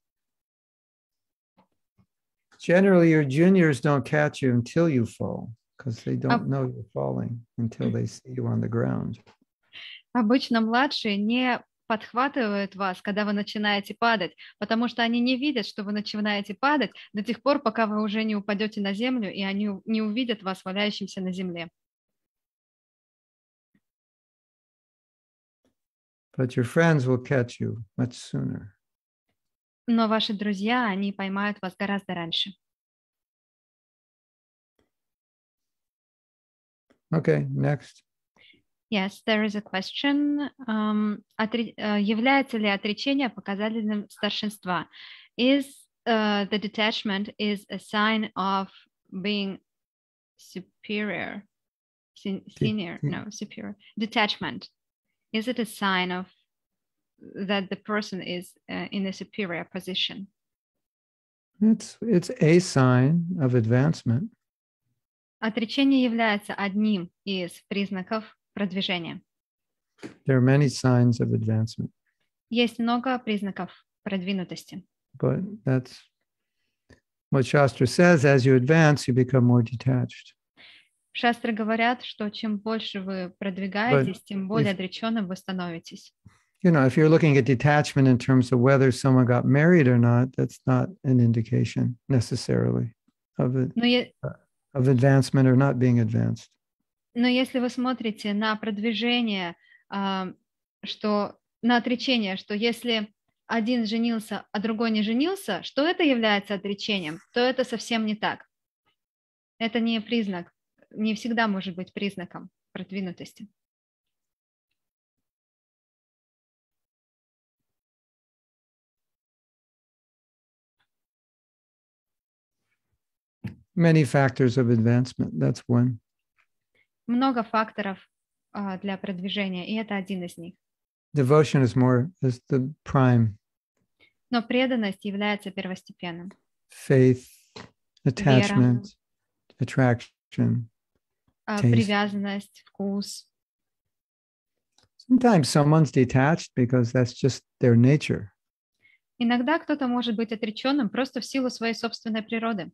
Generally, your juniors don't catch you until you fall, because they don't know you're falling until they see you on the ground. Обычно младшие не подхватывают вас, когда вы начинаете падать, потому что они не видят, что вы начинаете падать до тех пор, пока вы уже не упадете на землю, и они не увидят вас валяющимся на земле. But your friends will catch you much sooner. но ваши друзья, они поймают вас гораздо раньше. Okay, next. Yes, there is a question. Является ли отречение показателем старшинства? Is the detachment is a sign of being superior? Senior? No, superior. Detachment. Is it a sign of that the person is in a superior position? It's a sign of advancement. Отречение является одним из признаков продвижения. There are many signs of advancement, Есть много признаков продвинутости. but that's what Shastra says. As you advance, you become more detached. Шастры говорят, что чем больше вы продвигаетесь, тем более отреченным вы становитесь. You know, if you're looking at detachment in terms of whether someone got married or not, that's not an indication necessarily of it, of advancement or not being advanced. Но если вы смотрите на продвижение, что на отречение, что если один женился, а другой не женился, что это является отречением, то это совсем не так. Это не признак, не всегда может быть признаком продвинутости. Many factors of advancement. That's one. Много факторов для продвижения, и это один из них. Devotion is the prime. Но преданность является первостепенным. Faith, attachment, attraction, привязанность, вкус. Sometimes someone's detached because that's just their nature. Иногда кто-то может быть отреченным просто в силу своей собственной природы.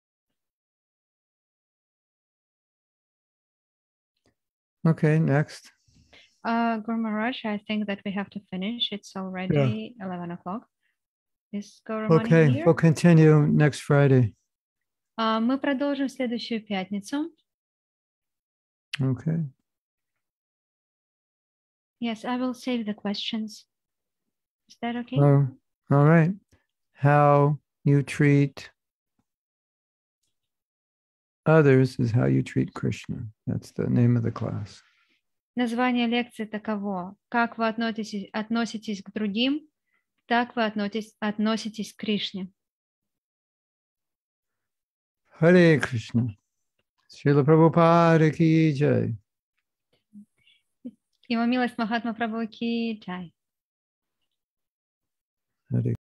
Okay, next. Guru Maharaj, I think that we have to finish. It's already 11 o'clock. Is Guru Mani Okay, here? we'll continue next Friday. Мы продолжим в следующую пятницу. Okay. Yes, I will save the questions. Is that okay? Oh, all right. How you treat others is how you treat Krishna. That's the name of the class. Название лекции таково. Как вы относитесь к другим, так вы относитесь к Кришне. Hare Krishna. Srila Prabhupada ki jai. Его милость Махатма Прабху ки джай. Hare